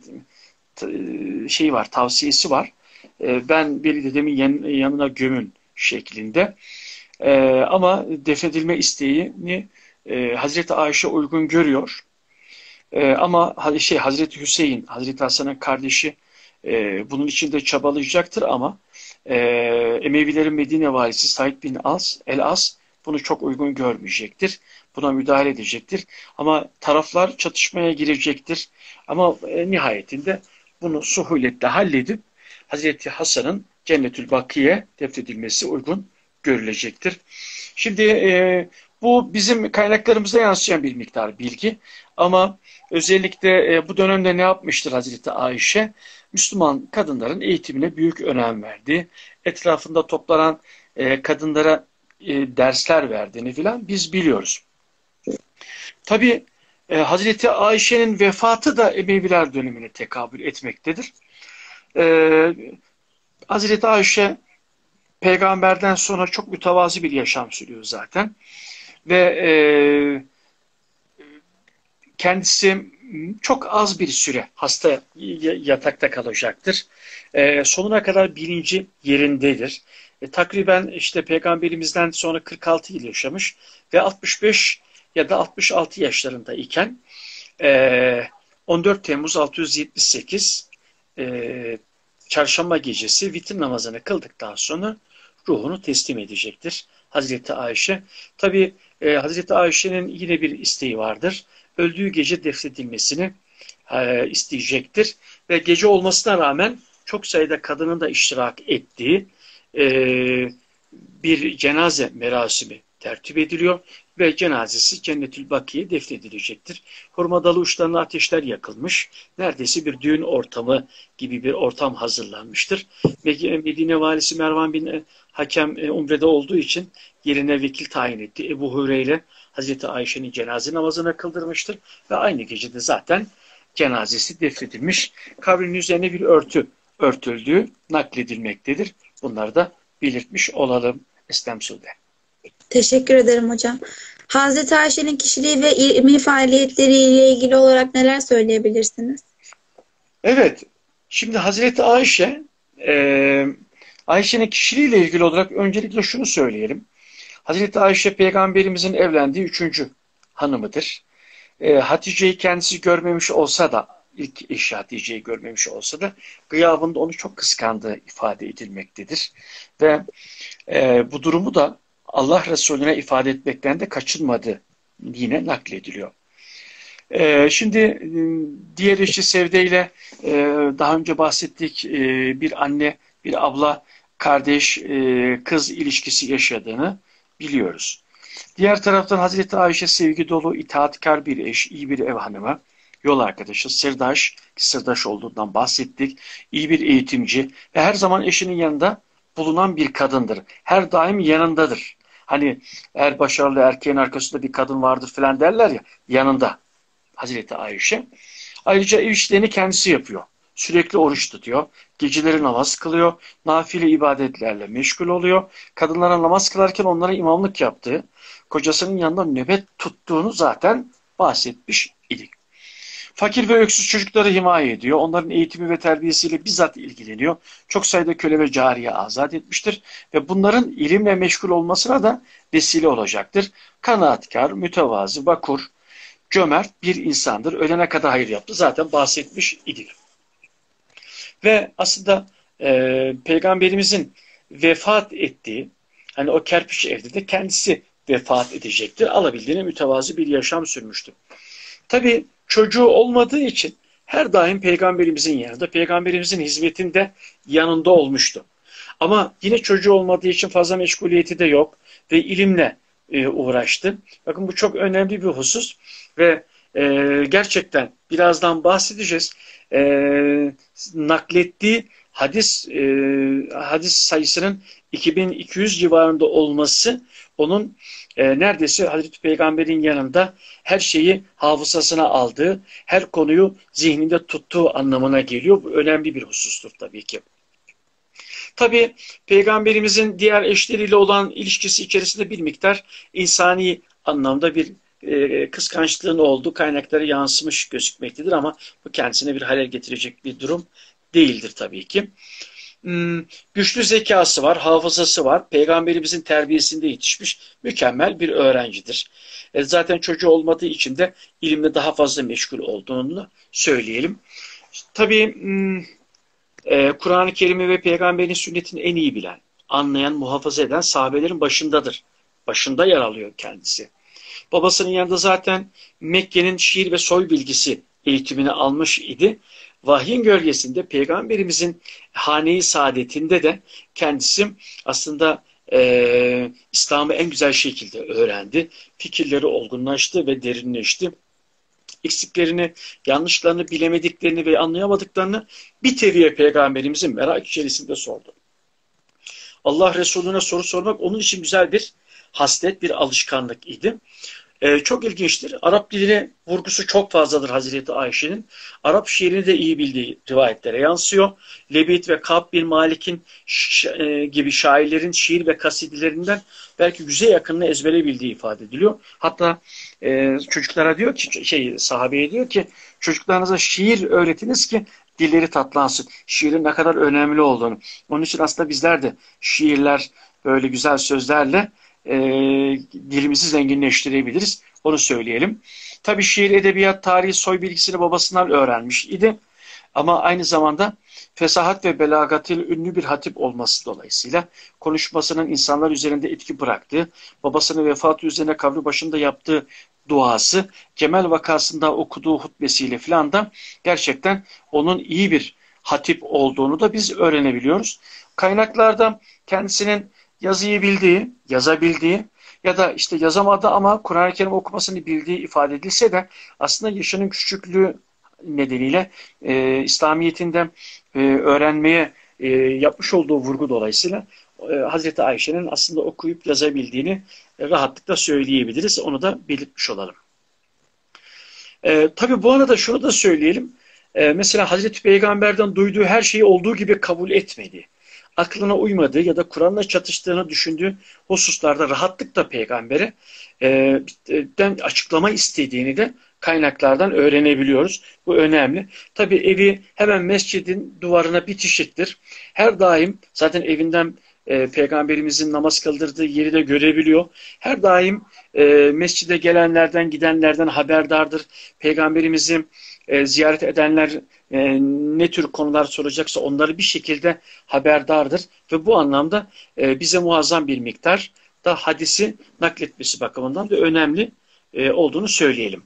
şey var, tavsiyesi var. E, ben bir dedemin yan, yanına gömün şeklinde. E, ama defnedilme isteğini e, Hazreti Ayşe uygun görüyor. E, ama şey Hazreti Hüseyin, Hazreti Hasan'ın kardeşi e, bunun için de çabalayacaktır ama e, Emevilerin Medine valisi Said bin As, el-As bunu çok uygun görmeyecektir. Buna müdahale edecektir. Ama taraflar çatışmaya girecektir. Ama e, nihayetinde bunu suhuletle halledip Hazreti Hasan'ın Cennetül Bakiye defnedilmesi uygun görülecektir. Şimdi e, bu bizim kaynaklarımıza yansıyan bir miktar bilgi. Ama özellikle e, bu dönemde ne yapmıştır Hazreti Ayşe? Müslüman kadınların eğitimine büyük önem verdi. Etrafında toplanan e, kadınlara e, dersler verdiğini filan biz biliyoruz. Tabi e, Hazreti Ayşe'nin vefatı da Emeviler dönemine tekabül etmektedir. E, Hazreti Ayşe peygamberden sonra çok mütevazi bir yaşam sürüyor zaten. Ve e, kendisi çok az bir süre hasta yatakta kalacaktır. E, sonuna kadar bilinci yerindedir. E, takriben işte Peygamberimizden sonra kırk altı yıl yaşamış ve altmış beş ya da altmış altı yaşlarında iken e, on dört Temmuz altı yüz yetmiş sekiz e, çarşamba gecesi vitir namazını kıldıktan sonra ruhunu teslim edecektir Hazreti Ayşe. Tabi e, Hazreti Ayşe'nin yine bir isteği vardır. Öldüğü gece defnedilmesini e, isteyecektir. Ve gece olmasına rağmen çok sayıda kadının da iştirak ettiği e, bir cenaze merasimi tertip ediliyor ve cenazesi Cennetül Baki'ye defnedilecektir. Hurma dalı uçlarına ateşler yakılmış. Neredeyse bir düğün ortamı gibi bir ortam hazırlanmıştır. Medine valisi Mervan bin Hakem Umre'de olduğu için yerine vekil tayin etti. Ebu Hureyre Hazreti Ayşe'nin cenaze namazına kıldırmıştır ve aynı gecede zaten cenazesi defnedilmiş. Kabrinin üzerine bir örtü örtüldüğü nakledilmektedir. Bunları da belirtmiş olalım. Estemsude. Teşekkür ederim hocam. Hazreti Ayşe'nin kişiliği ve ilmi faaliyetleriyle ilgili olarak neler söyleyebilirsiniz? Evet. Şimdi Hazreti Ayşe e, Ayşe'nin kişiliğiyle ilgili olarak öncelikle şunu söyleyelim. Hazreti Ayşe Peygamberimizin evlendiği üçüncü hanımıdır. E, Hatice'yi kendisi görmemiş olsa da, ilk eşi Hatice'yi görmemiş olsa da gıyabında onu çok kıskandığı ifade edilmektedir. Ve e, bu durumu da Allah Resulüne ifade etmekten de kaçınmadı yine naklediliyor. Ee, şimdi diğer eşi Sevde ile e, daha önce bahsettik, e, bir anne, bir abla, kardeş, e, kız ilişkisi yaşadığını biliyoruz. Diğer taraftan Hazreti Ayşe sevgi dolu, itaatkar bir eş, iyi bir ev hanımı, yol arkadaşı, sırdaş, sırdaş olduğundan bahsettik, iyi bir eğitimci ve her zaman eşinin yanında bulunan bir kadındır. Her daim yanındadır. Hani eğer başarılı erkeğin arkasında bir kadın vardır falan derler ya, yanında Hazreti Ayşe. Ayrıca ev işlerini kendisi yapıyor. Sürekli oruç tutuyor. Geceleri namaz kılıyor. Nafile ibadetlerle meşgul oluyor. Kadınlara namaz kılarken onlara imamlık yaptığı, kocasının yanında nöbet tuttuğunu zaten bahsetmiş idik. Fakir ve öksüz çocukları himaye ediyor. Onların eğitimi ve terbiyesiyle bizzat ilgileniyor. Çok sayıda köle ve cariye azat etmiştir. Ve bunların ilimle meşgul olmasına da vesile olacaktır. Kanaatkar, mütevazı, vakur, cömert bir insandır. Ölene kadar hayır yaptı. Zaten bahsetmiş idik. Ve aslında e, Peygamberimizin vefat ettiği, hani o kerpiç evde de kendisi vefat edecektir. Alabildiğine mütevazı bir yaşam sürmüştü. Tabii çocuğu olmadığı için her daim Peygamberimizin yanında, Peygamberimizin hizmetinde yanında olmuştu. Ama yine çocuğu olmadığı için fazla meşguliyeti de yok ve ilimle e, uğraştı. Bakın bu çok önemli bir husus ve e, gerçekten birazdan bahsedeceğiz. E, naklettiği hadis e, hadis sayısının iki bin iki yüz civarında olması onun e, neredeyse Hazreti Peygamber'in yanında her şeyi hafızasına aldığı, her konuyu zihninde tuttuğu anlamına geliyor. Bu önemli bir husustur tabii ki. Tabii Peygamberimizin diğer eşleriyle olan ilişkisi içerisinde bir miktar insani anlamda bir e, kıskançlığın olduğu kaynaklara yansımış gözükmektedir ama bu kendisine bir halel getirecek bir durum değildir tabii ki. Hmm, güçlü zekası var, hafızası var. Peygamberimizin terbiyesinde yetişmiş mükemmel bir öğrencidir. E, zaten çocuğu olmadığı için de ilimle daha fazla meşgul olduğunu söyleyelim. Tabii hmm, e, Kur'an-ı Kerim'i ve Peygamberin sünnetini en iyi bilen, anlayan, muhafaza eden sahabelerin başındadır. Başında yer alıyor kendisi. Babasının yanında zaten Mekke'nin şiir ve soy bilgisi eğitimini almış idi. Vahyin gölgesinde Peygamberimizin hane-i saadetinde de kendisi aslında e, İslam'ı en güzel şekilde öğrendi. Fikirleri olgunlaştı ve derinleşti. Eksiklerini, yanlışlarını, bilemediklerini ve anlayamadıklarını bir teviye Peygamberimizin merak içerisinde sordu. Allah Resulüne soru sormak onun için güzel bir haslet, bir alışkanlık idi. Ee, çok ilginçtir. Arap diline vurgusu çok fazladır Hazreti Ayşe'nin. Arap şiirini de iyi bildiği rivayetlere yansıyor. Lebit ve Ka'b bin Malik'in e, gibi şairlerin şiir ve kasidelerinden belki yüze yakınını ezbere bildiği ifade ediliyor. Hatta e, çocuklara diyor ki, şey sahabeye diyor ki, çocuklarınıza şiir öğretiniz ki dilleri tatlansın. Şiirin ne kadar önemli olduğunu. Onun için aslında bizler de şiirler, böyle güzel sözlerle e, dilimizi zenginleştirebiliriz. Onu söyleyelim. Tabii şiir, edebiyat, tarihi, soy bilgisini babasından öğrenmiş idi. Ama aynı zamanda fesahat ve belagatıyla ünlü bir hatip olması dolayısıyla konuşmasının insanlar üzerinde etki bıraktığı, babasının vefatı üzerine kabri başında yaptığı duası, Cemel vakasında okuduğu hutbesiyle filan da gerçekten onun iyi bir hatip olduğunu da biz öğrenebiliyoruz. Kaynaklarda kendisinin yazıyı bildiği, yazabildiği ya da işte yazamadı ama Kur'an-ı Kerim okumasını bildiği ifade edilse de aslında yaşının küçüklüğü nedeniyle e, İslamiyet'inde e, öğrenmeye e, yapmış olduğu vurgu dolayısıyla e, Hazreti Ayşe'nin aslında okuyup yazabildiğini e, rahatlıkla söyleyebiliriz. Onu da belirtmiş olalım. E, tabii bu arada şunu da söyleyelim. E, mesela Hazreti Peygamber'den duyduğu her şeyi olduğu gibi kabul etmedi. Aklına uymadığı ya da Kur'an'la çatıştığını düşündüğü hususlarda rahatlıkla peygambere e, den açıklama istediğini de kaynaklardan öğrenebiliyoruz. Bu önemli. Tabii evi hemen mescidin duvarına bitişiktir. Her daim zaten evinden e, peygamberimizin namaz kıldırdığı yeri de görebiliyor. Her daim e, mescide gelenlerden, gidenlerden haberdardır. Peygamberimizi e, ziyaret edenler e, ne tür konular soracaksa onları bir şekilde haberdardır. Ve bu anlamda e, bize muazzam bir miktar da hadisi nakletmesi bakımından da önemli e, olduğunu söyleyelim.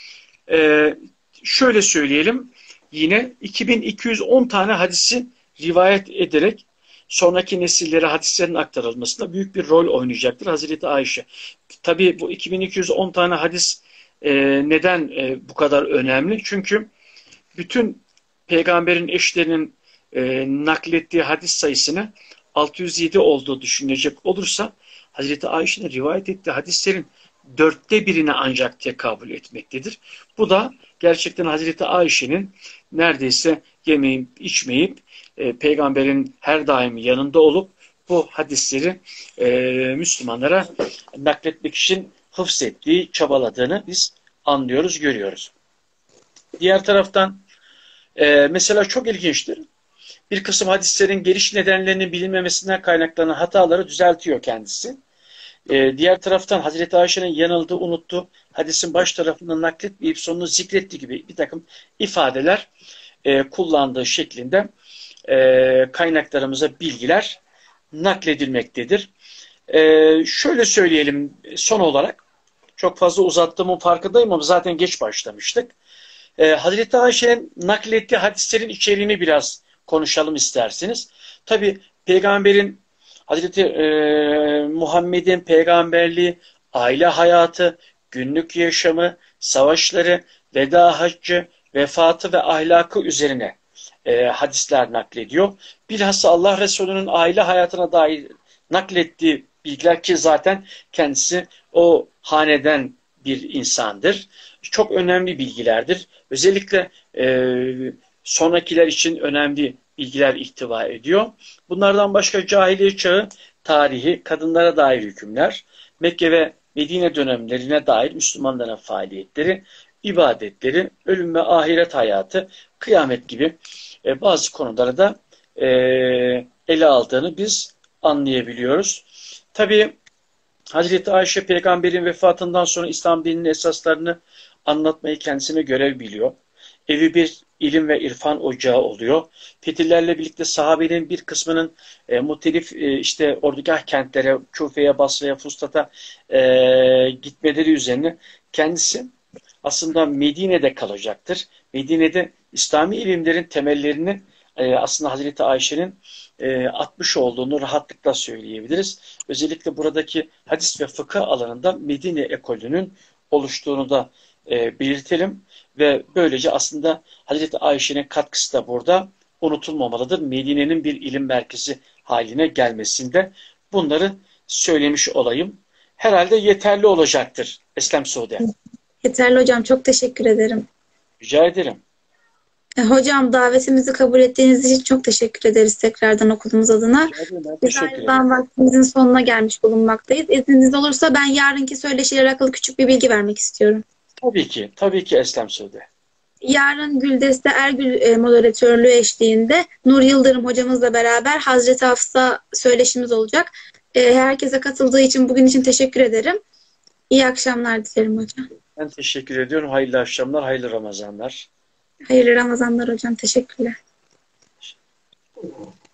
Ee, şöyle söyleyelim, yine iki bin iki yüz on tane hadisi rivayet ederek sonraki nesillere hadislerin aktarılmasında büyük bir rol oynayacaktır Hazreti Ayşe. Tabii bu iki bin iki yüz on tane hadis e, neden e, bu kadar önemli? Çünkü bütün peygamberin eşlerinin e, naklettiği hadis sayısını altı yüz yedi olduğu düşünecek olursa Hazreti Ayşe'nin rivayet ettiği hadislerin dörtte birine ancak tekabül etmektedir. Bu da gerçekten Hazreti Ayşe'nin neredeyse yemeyip içmeyip e, peygamberin her daim yanında olup bu hadisleri e, Müslümanlara nakletmek için hıfzettiği, çabaladığını biz anlıyoruz, görüyoruz. Diğer taraftan e, mesela çok ilginçtir. Bir kısım hadislerin geliş nedenlerinin bilinmemesinden kaynaklanan hataları düzeltiyor kendisi. Ee, diğer taraftan Hazreti Ayşe'nin yanıldığı, unuttuğu, hadisin baş tarafını nakletmeyip sonunu zikrettiği gibi bir takım ifadeler e, kullandığı şeklinde e, kaynaklarımıza bilgiler nakledilmektedir. E, şöyle söyleyelim son olarak, çok fazla uzattığımın farkındayım ama zaten geç başlamıştık. E, Hazreti Ayşe'nin naklettiği hadislerin içeriğini biraz konuşalım isterseniz. Tabi peygamberin Hazreti e, Muhammed'in peygamberliği, aile hayatı, günlük yaşamı, savaşları, veda haccı, vefatı ve ahlakı üzerine e, hadisler naklediyor. Bilhassa Allah Resulü'nün aile hayatına dair naklettiği bilgiler, ki zaten kendisi o haneden bir insandır, çok önemli bilgilerdir. Özellikle e, sonrakiler için önemli bilgiler ihtiva ediyor. Bunlardan başka cahiliye çağı tarihi, kadınlara dair hükümler, Mekke ve Medine dönemlerine dair Müslümanların faaliyetleri, ibadetleri, ölüm ve ahiret hayatı, kıyamet gibi e, bazı konuları da e, ele aldığını biz anlayabiliyoruz. Tabii Hazreti Ayşe peygamberin vefatından sonra İslam dininin esaslarını anlatmayı kendisine görev biliyor. Evi bir ilim ve irfan ocağı oluyor. Fetihlerle birlikte sahabenin bir kısmının e, muhtelif e, işte ordugah kentlere, Küfe'ye, Basra'ya, Fustat'a e, gitmeleri üzerine kendisi aslında Medine'de kalacaktır. Medine'de İslami ilimlerin temellerini e, aslında Hazreti Ayşe'nin e, atmış olduğunu rahatlıkla söyleyebiliriz. Özellikle buradaki hadis ve fıkıh alanında Medine ekolünün oluştuğunu da e, belirtelim. Ve böylece aslında Hazreti Ayşe'nin katkısı da burada unutulmamalıdır. Medine'nin bir ilim merkezi haline gelmesinde bunları söylemiş olayım. herhalde yeterli olacaktır Eslem Sude. Yeterli hocam. Çok teşekkür ederim. Rica ederim. E, hocam davetimizi kabul ettiğiniz için çok teşekkür ederiz tekrardan okulumuz adına. Rica ederim. Ben Biz teşekkür ederim. ayrılan vaktimizin sonuna gelmiş bulunmaktayız. İzniniz olursa ben yarınki söyleşiyle alakalı küçük bir bilgi vermek istiyorum. Tabii ki. Tabii ki Eslem Sude. Yarın Güldeste Ergül e, moderatörlüğü eşliğinde Nur Yıldırım hocamızla beraber Hazreti Hafsa söyleşimiz olacak. E, herkese katıldığı için bugün için teşekkür ederim. İyi akşamlar dilerim hocam. Ben teşekkür ediyorum. Hayırlı akşamlar, hayırlı Ramazanlar. Hayırlı Ramazanlar hocam. Teşekkürler.